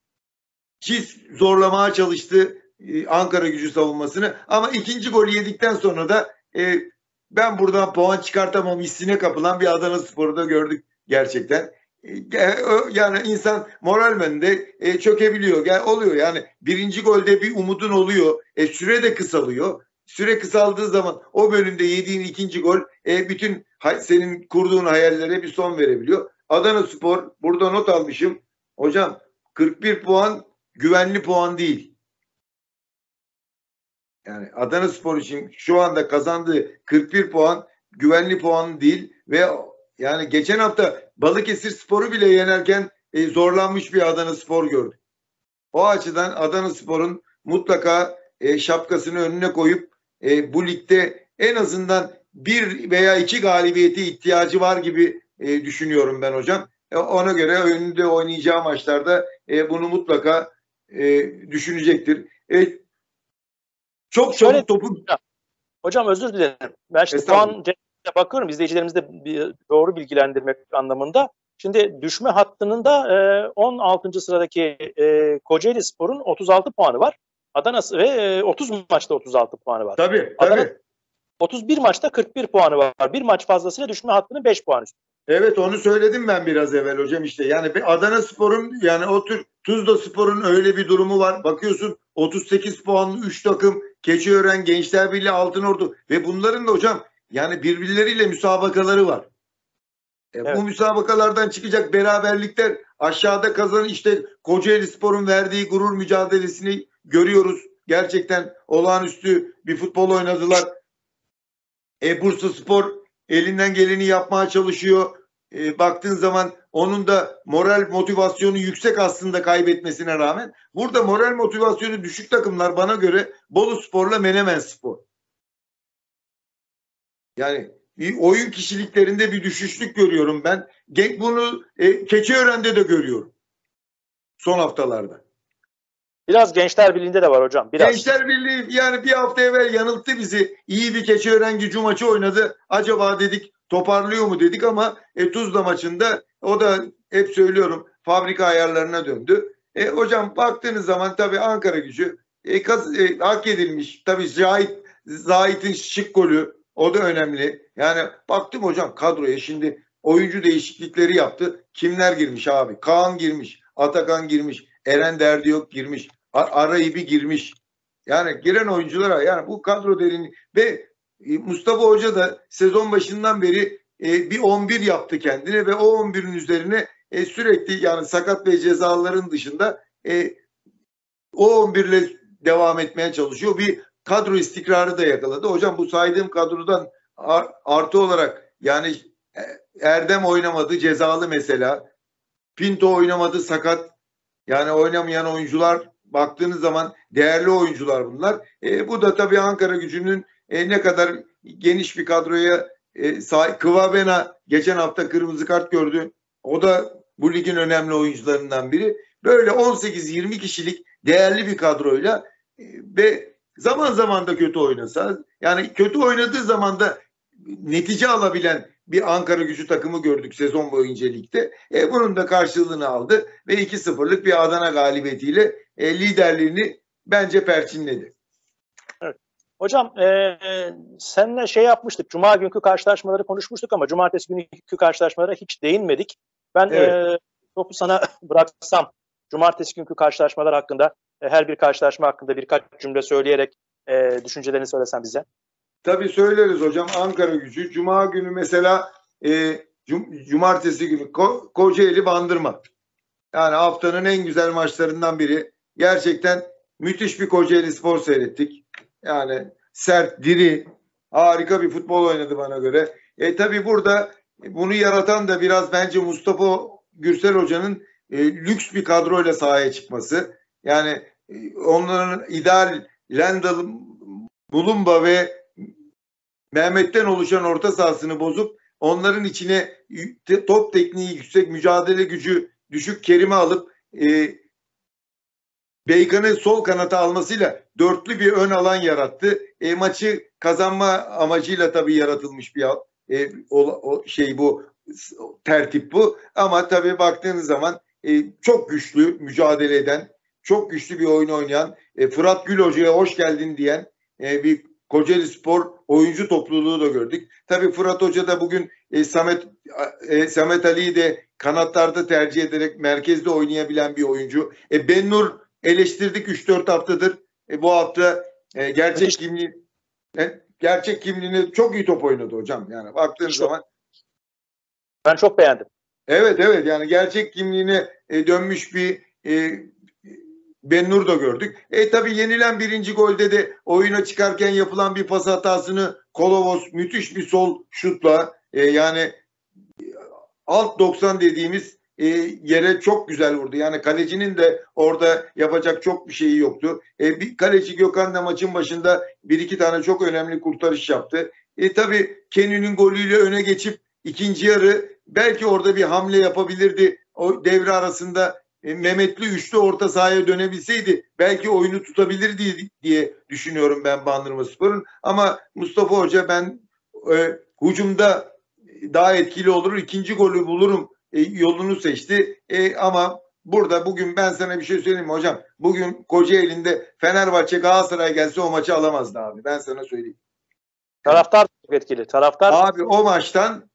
Çiz zorlamaya çalıştı e, Ankaragücü savunmasını. Ama ikinci golü yedikten sonra da e, ben buradan puan çıkartamam hissine kapılan bir Adanaspor'u da gördük gerçekten. E, yani insan moralmen de e, çökebiliyor. Yani oluyor yani birinci golde bir umudun oluyor. E, süre de kısalıyor. Süre kısaldığı zaman o bölümde yediğin ikinci gol e, bütün senin kurduğun hayallere bir son verebiliyor. Adanaspor burada not almışım. Hocam kırk bir puan güvenli puan değil. Yani Adanaspor için şu anda kazandığı kırk bir puan güvenli puan değil ve yani geçen hafta Balıkesir Spor'u bile yenerken e, zorlanmış bir Adanaspor gördük. O açıdan Adanaspor'un mutlaka e, şapkasını önüne koyup e, bu ligde en azından bir veya iki galibiyete ihtiyacı var gibi e, düşünüyorum ben hocam. E, ona göre önünde oynayacağı maçlarda e, bunu mutlaka e, düşünecektir. E, çok Şöyle çabuk topu... Hocam özür dilerim. Ben şimdi puan bakıyorum izleyicilerimizi de bir doğru bilgilendirmek anlamında. Şimdi düşme hattının da e, on altıncı sıradaki e, Kocaelispor'un otuz altı puanı var. Adana ve e, otuz maçta otuz altı puanı var. Tabii, Adana, tabii. otuz bir maçta kırk bir puanı var. Bir maç fazlasıyla düşme hattının beş puanı üstü. Evet onu söyledim ben biraz evvel hocam işte. Yani Adanaspor'un yani o tür Tuzlaspor'un öyle bir durumu var. Bakıyorsun otuz sekiz puanlı üç takım Keçiören, Gençlerbirliği, Altınordu ve bunların da hocam yani birbirleriyle müsabakaları var. E, evet. Bu müsabakalardan çıkacak beraberlikler aşağıda kazan işte Kocaelispor'un verdiği gurur mücadelesini görüyoruz. Gerçekten olağanüstü bir futbol oynadılar. E, Bursaspor elinden geleni yapmaya çalışıyor. E, baktığın zaman onun da moral motivasyonu yüksek aslında kaybetmesine rağmen. Burada moral motivasyonu düşük takımlar bana göre Boluspor'la Menemenspor. Yani bir oyun kişiliklerinde bir düşüşlük görüyorum ben. Bunu e, Keçiören'de de görüyorum. Son haftalarda. Biraz Gençler Birliği'nde de var hocam. Biraz. Gençler Birliği yani bir hafta evvel yanılttı bizi. İyi bir Keçiören Gücü maçı oynadı. Acaba dedik toparlıyor mu dedik ama e, Tuzla maçında o da hep söylüyorum fabrika ayarlarına döndü. E, hocam baktığınız zaman tabii Ankaragücü e, kaz, e, hak edilmiş. Tabii Zahit, Zahit'in şık golü o da önemli. Yani baktım hocam kadroya şimdi oyuncu değişiklikleri yaptı. Kimler girmiş abi? Kaan girmiş, Atakan girmiş, Eren Derdi yok girmiş. Arayib'i girmiş. Yani giren oyunculara yani bu kadro derini ve Mustafa Hoca da sezon başından beri e, bir on bir yaptı kendine ve o on birin üzerine e, sürekli yani sakat ve cezaların dışında e, o on bir ile devam etmeye çalışıyor. Bir kadro istikrarı da yakaladı. Hocam bu saydığım kadrodan artı olarak yani Erdem oynamadı, cezalı mesela. Pinto oynamadı, sakat. Yani oynamayan oyuncular baktığınız zaman değerli oyuncular bunlar. E, bu da tabii Ankaragücü'nün e, ne kadar geniş bir kadroya e, sahip. Kıvabena geçen hafta kırmızı kart gördü. O da bu ligin önemli oyuncularından biri. Böyle on sekiz yirmi kişilik değerli bir kadroyla e, ve zaman zaman da kötü oynasa yani kötü oynadığı zaman da netice alabilen bir Ankaragücü takımı gördük sezon boyunca ligde. E, bunun da karşılığını aldı ve iki sıfırlık bir Adana galibiyetiyle e, liderliğini bence perçinledi. Evet. Hocam e, seninle şey yapmıştık. Cuma günkü karşılaşmaları konuşmuştuk ama cumartesi günkü karşılaşmalara hiç değinmedik. Ben evet. e, topu sana bıraksam cumartesi günkü karşılaşmalar hakkında e, her bir karşılaşma hakkında birkaç cümle söyleyerek e, düşüncelerini söylesen bize. Tabii söyleriz hocam. Ankaragücü. Cuma günü mesela e, cum cumartesi günü Ko Kocaeli Bandırma. Yani haftanın en güzel maçlarından biri. Gerçekten müthiş bir Kocaeli Spor seyrettik. Yani sert, diri, harika bir futbol oynadı bana göre. E tabii burada bunu yaratan da biraz bence Mustafa Gürsel Hoca'nın e, lüks bir kadroyla sahaya çıkması. Yani e, onların ideal Lendl, Bulumba ve Mehmet'ten oluşan orta sahasını bozup onların içine top tekniği yüksek, mücadele gücü düşük Kerim'i alıp e, Beykan'ı sol kanata almasıyla dörtlü bir ön alan yarattı. E, maçı kazanma amacıyla tabii yaratılmış bir e, o, o şey bu tertip bu. Ama tabii baktığınız zaman e, çok güçlü mücadele eden, çok güçlü bir oyun oynayan, e, Fırat Gül Hoca'ya hoş geldin diyen e, bir Kocaeli Spor oyuncu topluluğu da gördük. Tabii Fırat Hoca da bugün e, Samet e, Samet Ali'yi de kanatlarda tercih ederek merkezde oynayabilen bir oyuncu. E, Bennur eleştirdik üç dört haftadır. E, bu hafta e, gerçek kimliği e, gerçek kimliğini çok iyi top oynadı hocam. Yani baktığınız çok, zaman ben çok beğendim. Evet evet yani gerçek kimliğine e, dönmüş bir e, Bennur da gördük. E tabii yenilen birinci golde de oyuna çıkarken yapılan bir pas hatasını Kolovos müthiş bir sol şutla e, yani alt doksan dediğimiz e, yere çok güzel vurdu. Yani kalecinin de orada yapacak çok bir şeyi yoktu. E, bir kaleci Gökhan da maçın başında bir iki tane çok önemli kurtarış yaptı. E tabii Kenny'nin golüyle öne geçip ikinci yarı belki orada bir hamle yapabilirdi. O devre arasında E, Mehmetli üçlü orta sahaya dönebilseydi belki oyunu tutabilirdi diye düşünüyorum ben Bandırmaspor'un. Ama Mustafa Hoca ben e, hücumda daha etkili olur, ikinci golü bulurum e, yolunu seçti. E, ama burada bugün ben sana bir şey söyleyeyim mi hocam? Bugün Kocaeli'nde Fenerbahçe Galatasaray gelse o maçı alamazdı abi. Ben sana söyleyeyim. Taraftar çok etkili. Taraftar abi o maçtan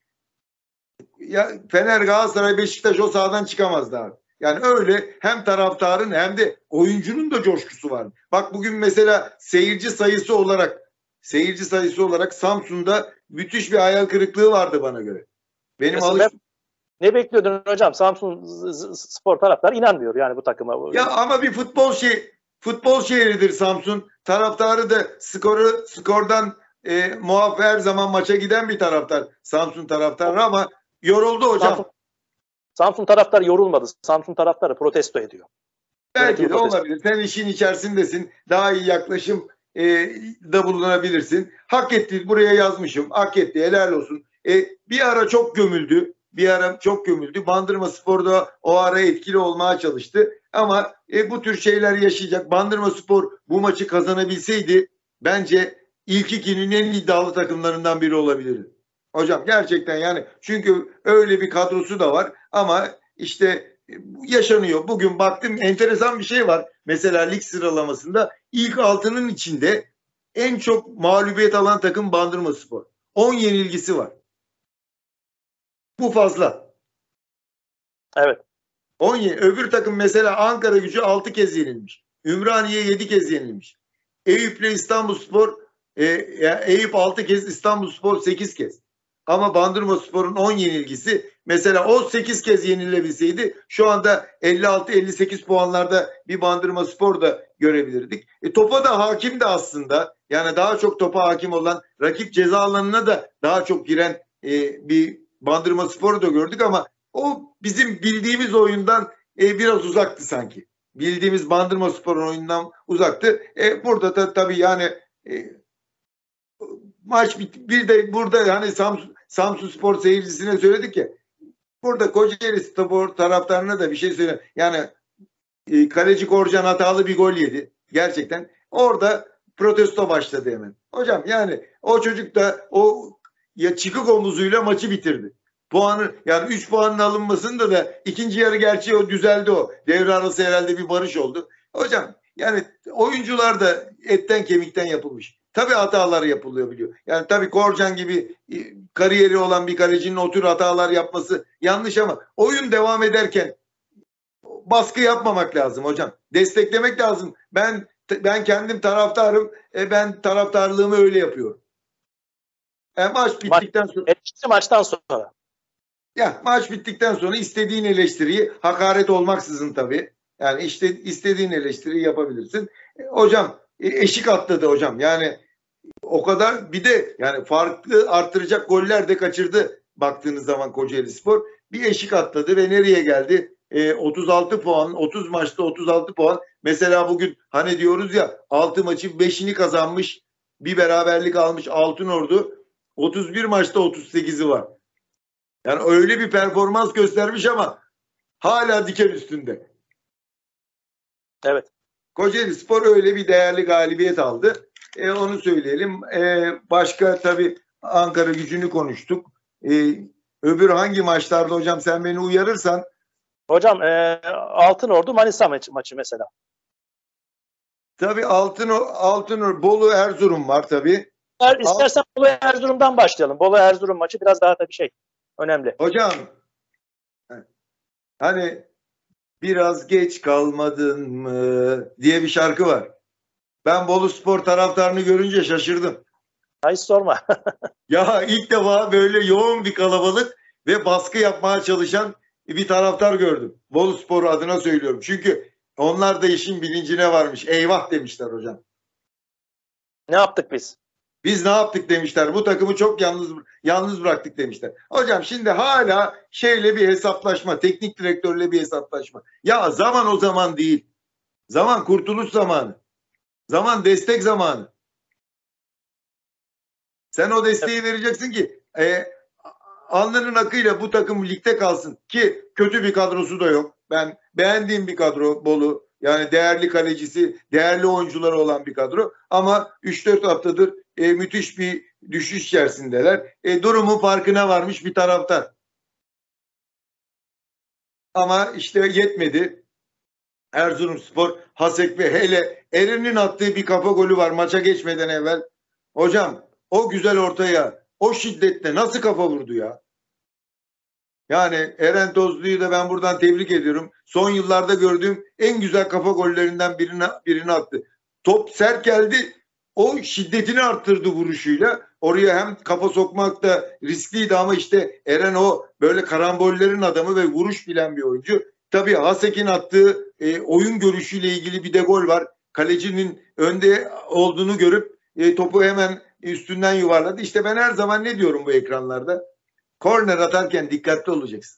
ya Fener Galatasaray Beşiktaş o sahadan çıkamazdı abi. Yani öyle hem taraftarın hem de oyuncunun da coşkusu var. Bak bugün mesela seyirci sayısı olarak seyirci sayısı olarak Samsun'da müthiş bir hayal kırıklığı vardı bana göre. Benim alış... Ne bekliyordun hocam? Samsun Spor taraftarı inanmıyor yani bu takıma. Ya ama bir futbol şey futbol şehridir Samsun. Taraftarı da skoru skordan e, muaf her zaman maça giden bir taraftar. Samsun taraftarı ama yoruldu hocam. Samsun, Samsun taraftarı yorulmadı. Samsun taraftarı protesto ediyor. Belki de olabilir. Sen işin içerisindesin. Daha iyi yaklaşım e, da bulunabilirsin. Hak etti. Buraya yazmışım. Hak etti. Helal olsun. E, bir ara çok gömüldü. Bir ara çok gömüldü. Bandırmaspor da o ara etkili olmaya çalıştı. Ama e, bu tür şeyler yaşayacak. Bandırmaspor bu maçı kazanabilseydi bence ilk ikinin en iddialı takımlarından biri olabilirdi. Hocam gerçekten yani çünkü öyle bir kadrosu da var ama işte yaşanıyor. Bugün baktım enteresan bir şey var. Mesela lig sıralamasında ilk altının içinde en çok mağlubiyet alan takım Bandırmaspor. on yenilgisi var. Bu fazla. Evet. on yedi. Öbür takım mesela Ankara Gücü altı kez yenilmiş. Ümraniye yedi kez yenilmiş. Eyüp'le İstanbulspor e, Eyüp altı kez, İstanbulspor sekiz kez. Ama Bandırmaspor'un on yenilgisi, mesela o sekiz kez yenilebilseydi şu anda elli altı elli sekiz puanlarda bir Bandırmaspor da görebilirdik. E, topa da hakim de aslında. Yani daha çok topa hakim olan, rakip ceza alanına da daha çok giren e, bir Bandırmaspor'u da gördük ama o bizim bildiğimiz oyundan e, biraz uzaktı sanki. Bildiğimiz Bandırmaspor'un oyundan uzaktı. E, burada da tabii yani e, maç bit bir de burada yani Samsun, Samsun Spor seyircisine söyledik ya, burada Kocaeli Spor taraftarına da bir şey söyle. Yani e, kaleci Korcan hatalı bir gol yedi. Gerçekten orada protesto başladı hemen. Hocam yani o çocuk da o ya çıkık omuzuyla maçı bitirdi. Puanı yani üç puanın alınmasında da ikinci yarı gerçi o düzeldi o. Devre arası herhalde bir barış oldu. Hocam yani oyuncular da etten kemikten yapılmış. Tabii hatalar yapılıyor biliyor. Yani tabii Korcan gibi kariyeri olan bir kalecinin o tür hatalar yapması yanlış ama oyun devam ederken baskı yapmamak lazım hocam. Desteklemek lazım. Ben ben kendim taraftarım. E ben taraftarlığımı öyle yapıyorum. E maç bittikten sonra eleştiri maçtan sonra. Ya maç bittikten sonra istediğin eleştiriyi, hakaret olmaksızın tabii. Yani işte istediğin eleştiriyi yapabilirsin. E, hocam e, eşik atladı hocam. Yani o kadar bir de yani farklı arttıracak goller de kaçırdı baktığınız zaman Kocaelispor. Bir eşik atladı ve nereye geldi? E, otuz altı puan, otuz maçta otuz altı puan. Mesela bugün hani diyoruz ya altı maçı beşini kazanmış, bir beraberlik almış Altınordu. otuz bir maçta otuz sekizi var. Yani öyle bir performans göstermiş ama hala diken üstünde. Evet. Kocaelispor öyle bir değerli galibiyet aldı. E, onu söyleyelim. E, başka tabii Ankara Gücü'nü konuştuk. E, öbür hangi maçlarda hocam sen beni uyarırsan? Hocam e, Altınordu Manisa maçı, maçı mesela. Tabii Altınor, Altınor, Bolu, Erzurum var tabii. Er, istersen Bolu Erzurum'dan başlayalım. Bolu Erzurum maçı biraz daha tabii şey önemli. Hocam hani biraz geç kalmadın mı diye bir şarkı var. Ben Bolu Spor taraftarını görünce şaşırdım. Hiç sorma. Ya ilk defa böyle yoğun bir kalabalık ve baskı yapmaya çalışan bir taraftar gördüm. Bolu Spor adına söylüyorum. Çünkü onlar da işin bilincine varmış. Eyvah demişler hocam. Ne yaptık biz? Biz ne yaptık demişler. Bu takımı çok yalnız yalnız bıraktık demişler. Hocam şimdi hala şeyle bir hesaplaşma, teknik direktörle bir hesaplaşma. Ya zaman o zaman değil. Zaman kurtuluş zamanı. Zaman destek zamanı. Sen o desteği vereceksin ki e, alnının akıyla bu takım ligde kalsın ki kötü bir kadrosu da yok. Ben beğendiğim bir kadro Bolu. Yani değerli kalecisi, değerli oyuncuları olan bir kadro. Ama üç dört haftadır e, müthiş bir düşüş içerisindeler. E, durumun farkına varmış bir taraftar. Ama işte yetmedi. Erzurumspor, Hasek ve hele Eren'in attığı bir kafa golü var maça geçmeden evvel. Hocam o güzel ortaya, o şiddetle nasıl kafa vurdu ya? Yani Eren Tozlu'yu da ben buradan tebrik ediyorum. Son yıllarda gördüğüm en güzel kafa gollerinden birini, birini attı. Top sert geldi, o şiddetini arttırdı vuruşuyla. Oraya hem kafa sokmak da riskliydi ama işte Eren o böyle karambollerin adamı ve vuruş bilen bir oyuncu. Tabii Hasek'in attığı e, oyun görüşüyle ilgili bir de gol var. Kalecinin önde olduğunu görüp e, topu hemen üstünden yuvarladı. İşte ben her zaman ne diyorum bu ekranlarda? Korner atarken dikkatli olacaksın.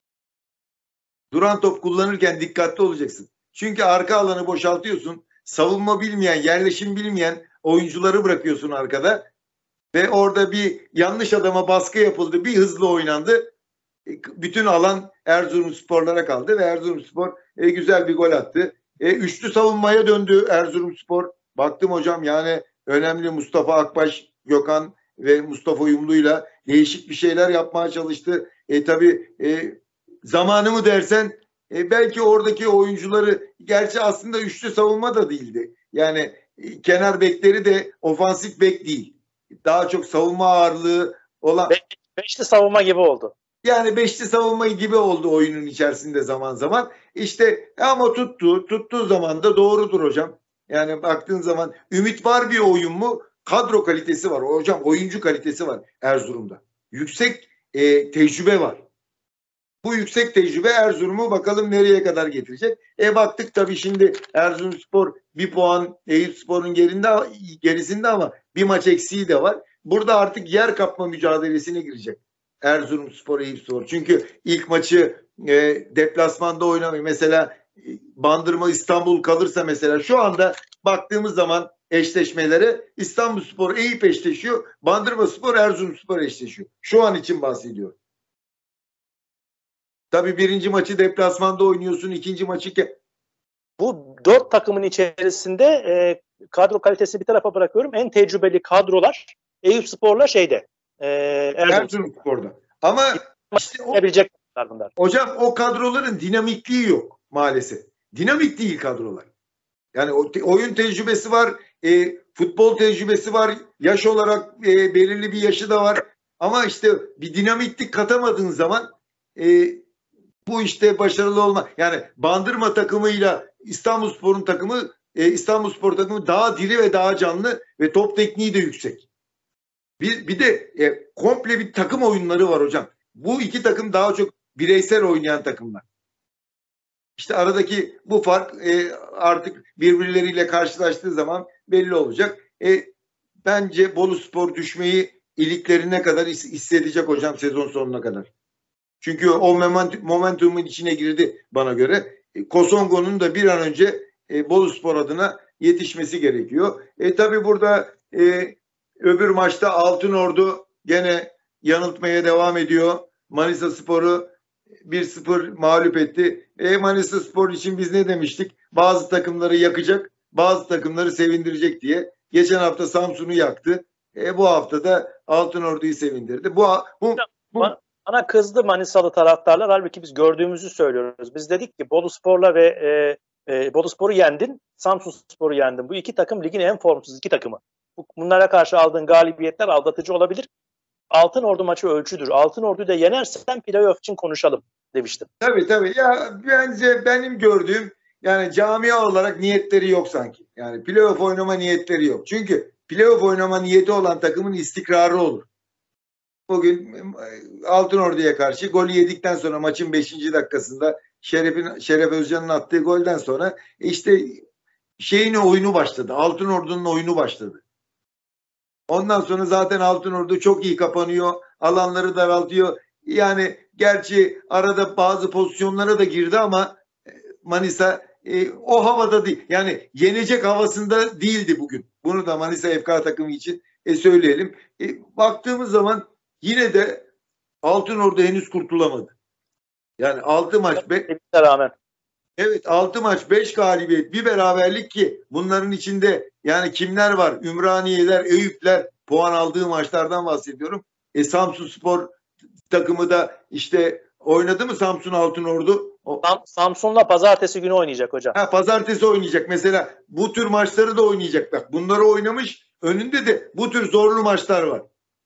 Duran top kullanırken dikkatli olacaksın. Çünkü arka alanı boşaltıyorsun. Savunma bilmeyen, yerleşim bilmeyen oyuncuları bırakıyorsun arkada. Ve orada bir yanlış adama baskı yapıldı. Bir hızlı oynandı. Bütün alan Erzurumsporlara kaldı ve Erzurumspor e, güzel bir gol attı. E, üçlü savunmaya döndü Erzurumspor. Baktım hocam yani önemli Mustafa Akbaş, Gökhan ve Mustafa Uyumlu'yla değişik bir şeyler yapmaya çalıştı. E tabii e, zamanı mı dersen e, belki oradaki oyuncuları, gerçi aslında üçlü savunma da değildi. Yani e, kenar bekleri de ofansif bek değil. Daha çok savunma ağırlığı olan. Be beşli savunma gibi oldu. Yani beşli savunma gibi oldu oyunun içerisinde zaman zaman. İşte ama tuttu. Tuttuğu zaman da doğrudur hocam. Yani baktığın zaman ümit var bir oyun mu? Kadro kalitesi var. Hocam oyuncu kalitesi var Erzurum'da. Yüksek e, tecrübe var. Bu yüksek tecrübe Erzurum'u bakalım nereye kadar getirecek. E baktık tabii şimdi Erzurumspor bir puan Eyüpspor'un gerinde, gerisinde ama bir maç eksiği de var. Burada artık yer kapma mücadelesine girecek Erzurumspor, Eyüpspor. Çünkü ilk maçı e, deplasmanda oynamıyor. Mesela Bandırma İstanbul kalırsa mesela şu anda baktığımız zaman eşleşmelere İstanbulspor Eyüp eşleşiyor. Bandırmaspor Erzurumspor eşleşiyor. Şu an için bahsediyorum. Tabii birinci maçı deplasmanda oynuyorsun, ikinci maçı ke- Bu dört takımın içerisinde e, kadro kalitesini bir tarafa bırakıyorum. En tecrübeli kadrolar Eyüpspor'la şeyde e, Erzurumspor. Erzurumspor'da. Ama işte o, bunlar. hocam o kadroların dinamikliği yok maalesef. Dinamik değil kadrolar. Yani o te, oyun tecrübesi var, e, futbol tecrübesi var, yaş olarak e, belirli bir yaşı da var. Ama işte bir dinamiklik katamadığın zaman e, bu işte başarılı olma. Yani Bandırma takımıyla İstanbulspor'un takımı, e, İstanbulspor takımı daha diri ve daha canlı ve top tekniği de yüksek. Bir, bir de e, komple bir takım oyunları var hocam. Bu iki takım daha çok bireysel oynayan takımlar. İşte aradaki bu fark e, artık birbirleriyle karşılaştığı zaman belli olacak. E, bence Boluspor düşmeyi iliklerine kadar hissedecek hocam sezon sonuna kadar. Çünkü o momentumun içine girdi bana göre. E, Kosongo'nun da bir an önce e, Boluspor adına yetişmesi gerekiyor. E tabi burada e, öbür maçta Altınordu gene yanıltmaya devam ediyor. Manisa Spor'u bir sıfır mağlup etti. E, Manisa Spor için biz ne demiştik? Bazı takımları yakacak, bazı takımları sevindirecek diye. Geçen hafta Samsun'u yaktı. E, bu hafta da Altınordu'yu sevindirdi. Bu, bu, bu Bana kızdı Manisalı taraftarlar. Halbuki biz gördüğümüzü söylüyoruz. Biz dedik ki Boluspor'la ve e, e, Boluspor'u yendin, Samsunspor'u yendin. Bu iki takım ligin en formsuz iki takımı. Bunlara karşı aldığın galibiyetler aldatıcı olabilir. Altınordu maçı ölçüdür. Altınordu'yu da yenersen playoff için konuşalım demiştim. Tabii tabii. Ya bence benim gördüğüm yani camia olarak niyetleri yok sanki. Yani playoff oynama niyetleri yok. Çünkü playoff oynama niyeti olan takımın istikrarı olur. Bugün Altınordu'ya karşı golü yedikten sonra maçın beşinci dakikasında Şeref'in Şeref Özcan'ın attığı golden sonra işte şeyin oyunu başladı. Altınordu'nun oyunu başladı. Ondan sonra zaten Altınordu çok iyi kapanıyor. Alanları daraltıyor. Yani gerçi arada bazı pozisyonlara da girdi ama Manisa e, o havada değil. Yani yenecek havasında değildi bugün. Bunu da Manisa F K takımı için e, söyleyelim. E, baktığımız zaman yine de Altınordu henüz kurtulamadı. Yani altı maç be rağmen. Evet altı maç beş galibiyet bir beraberlik ki bunların içinde yani kimler var? Ümraniyeler, Eyüpler puan aldığı maçlardan bahsediyorum. E, Samsunspor takımı da işte oynadı mı Samsun Altınordu? O, Sam, Samsun'la pazartesi günü oynayacak hocam. Ha, pazartesi oynayacak. Mesela bu tür maçları da oynayacak. Bak bunları oynamış. Önünde de bu tür zorlu maçlar var.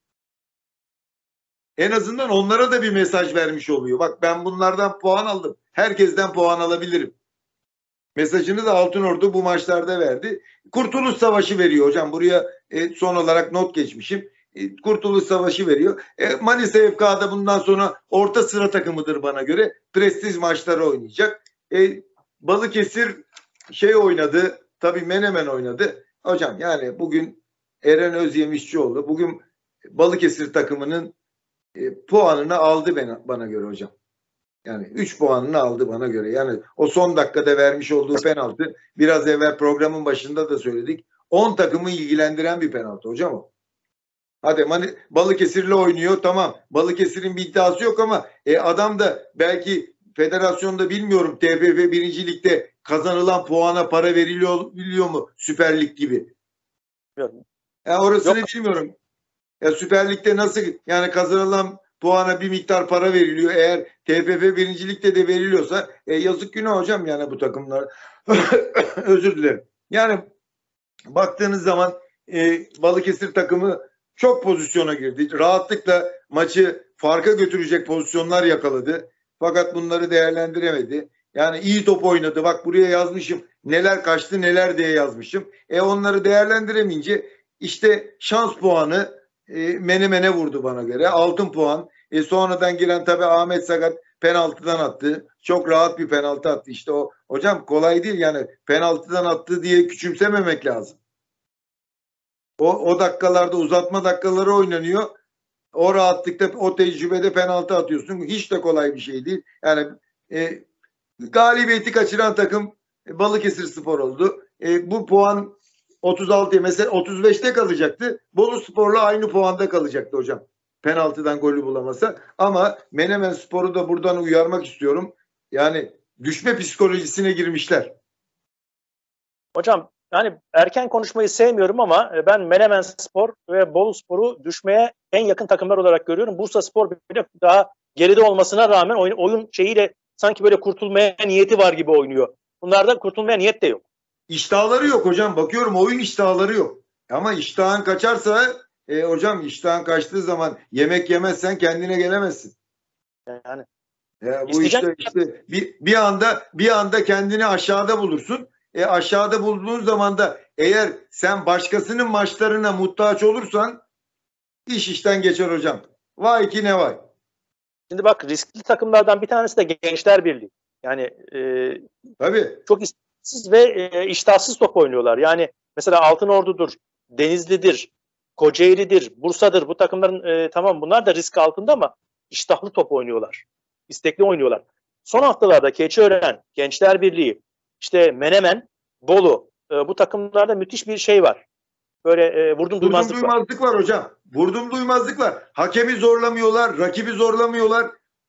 En azından onlara da bir mesaj vermiş oluyor. Bak ben bunlardan puan aldım. Herkesten puan alabilirim. Mesajını da Altınordu bu maçlarda verdi. Kurtuluş Savaşı veriyor hocam. Buraya e, son olarak not geçmişim. E, Kurtuluş Savaşı veriyor. E, Manisa F K'da bundan sonra orta sıra takımıdır bana göre. Prestij maçları oynayacak. E, Balıkesir şey oynadı. Tabii Menemen oynadı. Hocam yani bugün Eren Özyemişçioğlu bugün Balıkesir takımının e, puanını aldı bana, bana göre hocam. Yani üç puanını aldı bana göre. Yani o son dakikada vermiş olduğu penaltı biraz evvel programın başında da söyledik. on takımı ilgilendiren bir penaltı hocam o. Hadi Mani, Balıkesir'le oynuyor tamam. Balıkesir'in bir iddiası yok ama e, adam da belki federasyonda bilmiyorum T F F birinci Lig'de kazanılan puana para veriliyor biliyor mu Süper Lig gibi. Yok. Yani orasını Yok. bilmiyorum. Ya Süper Lig'de nasıl yani kazanılan puana bir miktar para veriliyor. Eğer T F F birinci Lig'de de veriliyorsa e, yazık günah hocam yani bu takımlar. Özür dilerim. Yani baktığınız zaman e, Balıkesir takımı çok pozisyona girdi. Rahatlıkla maçı farka götürecek pozisyonlar yakaladı. Fakat bunları değerlendiremedi. Yani iyi top oynadı. Bak buraya yazmışım. Neler kaçtı neler diye yazmışım. E onları değerlendiremeyince işte şans puanı e, Menemen'e vurdu bana göre. Altın puan. E sonradan giren tabii Ahmet Sakat penaltıdan attı. Çok rahat bir penaltı attı. İşte o hocam kolay değil yani penaltıdan attı diye küçümsememek lazım. O, o dakikalarda uzatma dakikaları oynanıyor. O rahatlıkta o tecrübede penaltı atıyorsun. Hiç de kolay bir şey değil. Yani e, galibiyeti kaçıran takım e, Balıkesirspor oldu. E, bu puan otuz altıya mesela otuz beşte kalacaktı. Boluspor'la aynı puanda kalacaktı hocam. Penaltıdan golü bulamasa. Ama Menemenspor'u da buradan uyarmak istiyorum. Yani düşme psikolojisine girmişler. Hocam yani erken konuşmayı sevmiyorum ama ben Menemenspor ve Boluspor'u düşmeye en yakın takımlar olarak görüyorum. Bursaspor bile daha geride olmasına rağmen oyun, oyun şeyiyle sanki böyle kurtulmaya niyeti var gibi oynuyor. Bunlarda kurtulmaya niyet de yok. İştahları yok hocam. Bakıyorum oyun iştahları yok. Ama iştahın kaçarsa e, hocam iştahın kaçtığı zaman yemek yemezsen kendine gelemezsin. Yani ya bu işte işte bir, bir anda bir anda kendini aşağıda bulursun. E aşağıda bulduğun zaman da eğer sen başkasının maçlarına muhtaç olursan iş işten geçer hocam. Vay ki ne vay. Şimdi bak riskli takımlardan bir tanesi de Gençler Birliği. Yani e, tabii. Çok isteksiz ve e, iştahsız top oynuyorlar. Yani mesela Altınordu'dur, Denizli'dir, Kocaeli'dir, Bursa'dır. Bu takımların e, tamam bunlar da risk altında ama iştahlı top oynuyorlar. İstekli oynuyorlar. Son haftalarda Keçiören, Gençler Birliği, işte Menemen, Bolu e, bu takımlarda müthiş bir şey var. Böyle e, vurdum duymazlık, vurdum duymazlık var. var hocam. Vurdum duymazlık var. Hakemi zorlamıyorlar, rakibi zorlamıyorlar.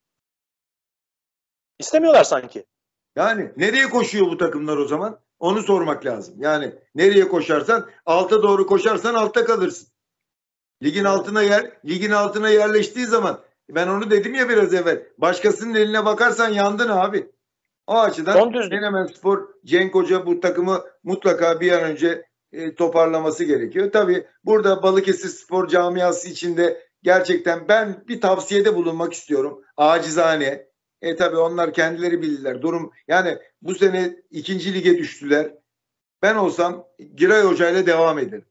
İstemiyorlar sanki. Yani nereye koşuyor bu takımlar o zaman? Onu sormak lazım. Yani nereye koşarsan alta doğru koşarsan altta kalırsın. Ligin altına yer, ligin altına yerleştiği zaman ben onu dedim ya biraz evvel. Başkasının eline bakarsan yandın abi. O açıdan Menemenspor, Cenk Hoca bu takımı mutlaka bir an önce e, toparlaması gerekiyor. Tabii burada Balıkesirspor camiası içinde gerçekten ben bir tavsiyede bulunmak istiyorum. Acizane. E tabii onlar kendileri bilirler. Durum yani bu sene ikinci lige düştüler. Ben olsam Giray Hoca ile devam ederim.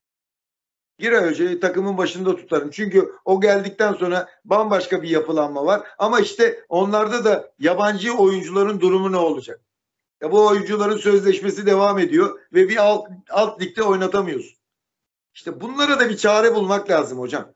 Giray Hoca'yı takımın başında tutarım. Çünkü o geldikten sonra bambaşka bir yapılanma var. Ama işte onlarda da yabancı oyuncuların durumu ne olacak? Ya bu oyuncuların sözleşmesi devam ediyor ve bir alt, alt ligde oynatamıyorsun. İşte bunlara da bir çare bulmak lazım hocam.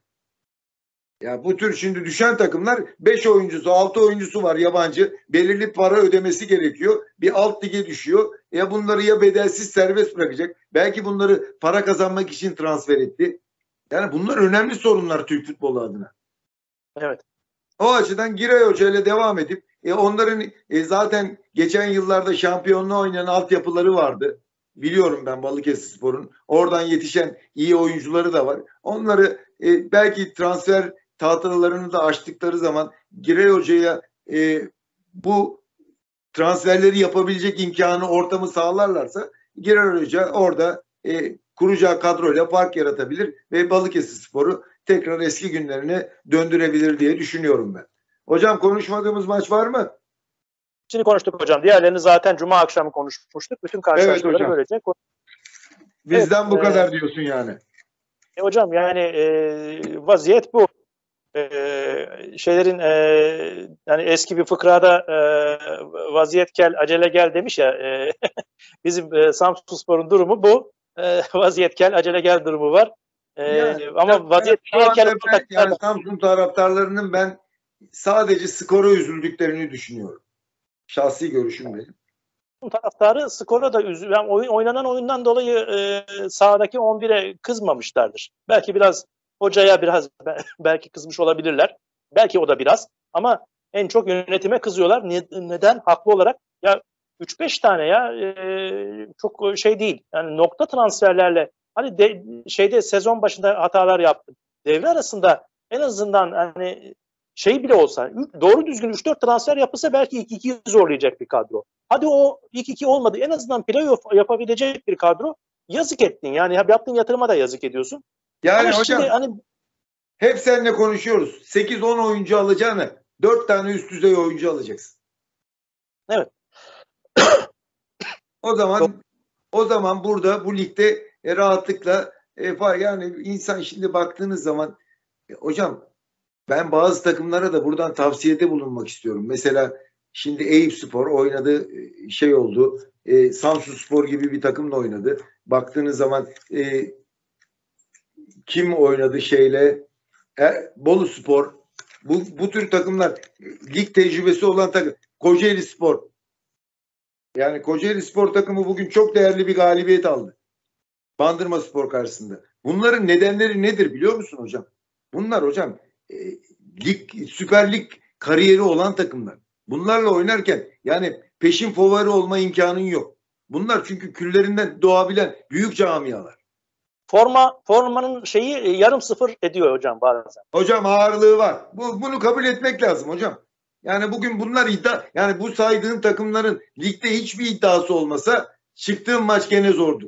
Ya bu tür şimdi düşen takımlar beş oyuncusu, altı oyuncusu var yabancı. Belirli para ödemesi gerekiyor. Bir alt lige düşüyor. Ya bunları ya bedelsiz serbest bırakacak. Belki bunları para kazanmak için transfer etti. Yani bunlar önemli sorunlar Türk futbolu adına. Evet. O açıdan Giray Hoca ile devam edip e onların e zaten geçen yıllarda şampiyonluğa oynayan altyapıları vardı. Biliyorum ben Balıkesirspor'un. Oradan yetişen iyi oyuncuları da var. Onları e, belki transfer tahtalarını da açtıkları zaman Giray Hoca'ya e, bu transferleri yapabilecek imkanı, ortamı sağlarlarsa Giray Hoca orada e, kuracağı kadroyla fark yaratabilir ve Balıkesirspor'u tekrar eski günlerine döndürebilir diye düşünüyorum ben. Hocam konuşmadığımız maç var mı? Şimdi konuştuk hocam. Diğerlerini zaten Cuma akşamı konuşmuştuk. Bütün karşılaşmaları evet, böylece. Bizden evet, bu kadar e, diyorsun yani. E, hocam yani e, vaziyet bu. E, şeylerin e, yani eski bir fıkrada e, vaziyet gel acele gel demiş ya e, bizim e, Samsunspor'un durumu bu. E, vaziyet gel acele gel durumu var. E, yani, ama vaziyet gel gel ben, yani Samsun taraftarlarının ben sadece skora üzüldüklerini düşünüyorum. Şahsi görüşüm benim. Taraftarı skora da üzü, yani oyun, oynanan oyundan dolayı e, sahadaki on bire kızmamışlardır. Belki biraz hocaya biraz belki kızmış olabilirler. Belki o da biraz. Ama en çok yönetime kızıyorlar. Ne, neden? Haklı olarak. Ya üç beş tane ya e, çok şey değil. Yani nokta transferlerle hani de, şeyde sezon başında hatalar yaptım. Devre arasında en azından hani şey bile olsa doğru düzgün üç dört transfer yapılsa belki iki ikiyi zorlayacak bir kadro. Hadi o iki iki olmadı. En azından playoff yapabilecek bir kadro. Yazık ettin. Yani yaptığın yatırıma da yazık ediyorsun. Yani ama hocam şimdi hani hep seninle konuşuyoruz. sekiz on oyuncu alacağını dört tane üst düzey oyuncu alacaksın. Evet. O zaman o zaman burada bu ligde e, rahatlıkla e, yani insan şimdi baktığınız zaman e, hocam ben bazı takımlara da buradan tavsiyede bulunmak istiyorum. Mesela şimdi Eyüpspor oynadı, şey oldu. E, Samsunspor gibi bir takımla oynadı. Baktığınız zaman e, kim oynadı şeyle? E, Boluspor. Bu, bu tür takımlar lig tecrübesi olan takım. Kocaelispor. Yani Kocaelispor takımı bugün çok değerli bir galibiyet aldı. Bandırmaspor karşısında. Bunların nedenleri nedir biliyor musun hocam? Bunlar hocam e, lig, Süper Lig kariyeri olan takımlar. Bunlarla oynarken yani peşin favori olma imkanın yok. Bunlar çünkü küllerinden doğabilen büyük camialar. Forma formanın şeyi yarım sıfır ediyor hocam bazen. Hocam ağırlığı var. Bu, bunu kabul etmek lazım hocam. Yani bugün bunlar iddia, yani bu saydığın takımların ligde hiçbir iddiası olmasa çıktığın maç gene zordur.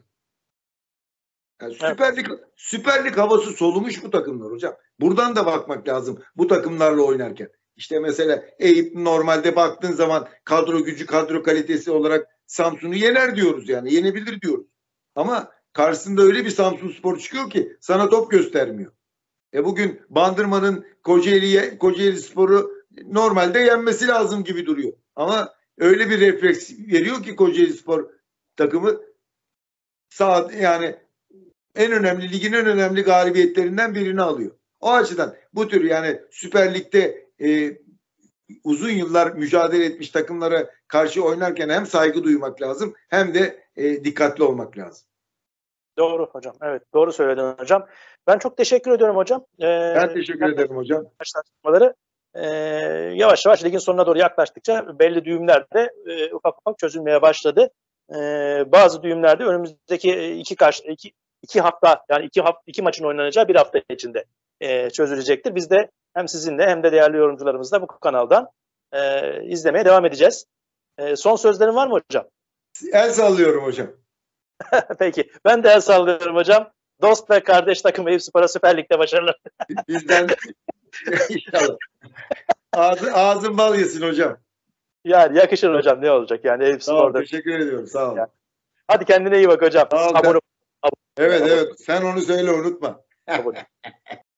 Yani Süper Lig, Süper Lig havası solumuş bu takımlar hocam. Buradan da bakmak lazım bu takımlarla oynarken. İşte mesela Eyüp normalde baktığın zaman kadro gücü, kadro kalitesi olarak Samsun'u yener diyoruz yani. Yenebilir diyoruz. Ama karşısında öyle bir Samsunspor çıkıyor ki sana top göstermiyor. E bugün Bandırma'nın Kocaeli Kocaelispor'u normalde yenmesi lazım gibi duruyor. Ama öyle bir refleks veriyor ki Kocaelispor takımı sağ yani en önemli ligin en önemli galibiyetlerinden birini alıyor. O açıdan bu tür yani Süper Lig'de e, uzun yıllar mücadele etmiş takımlara karşı oynarken hem saygı duymak lazım hem de e, dikkatli olmak lazım. Doğru hocam. Evet, doğru söyledin hocam. Ben çok teşekkür ediyorum hocam. Ee, ben teşekkür ben ederim hocam. Karşılaştırmaları e, yavaş yavaş ligin sonuna doğru yaklaştıkça belli düğümler de e, ufak ufak çözülmeye başladı. E, bazı düğümler de önümüzdeki iki karşı iki, iki hafta yani iki hafta iki maçın oynanacağı bir hafta içinde e, çözülecektir. Biz de hem sizinle hem de değerli yorumcularımızla bu kanaldan e, izlemeye devam edeceğiz. E, son sözlerin var mı hocam? El sallıyorum hocam. Peki. Ben de el sallıyorum hocam. Dost ve kardeş takım Eyüpspor'a Süper Lig'de başarılar. Bizden inşallah. Ağzı, ağzın bal yesin hocam. Yani yakışır hocam, ne olacak yani Eyüpspor'da. Sağ ol, teşekkür ediyorum. Sağ ol. Yani. Hadi kendine iyi bak hocam. Sağ ol, Abone, ben... abone, evet abone. evet sen onu söyle unutma.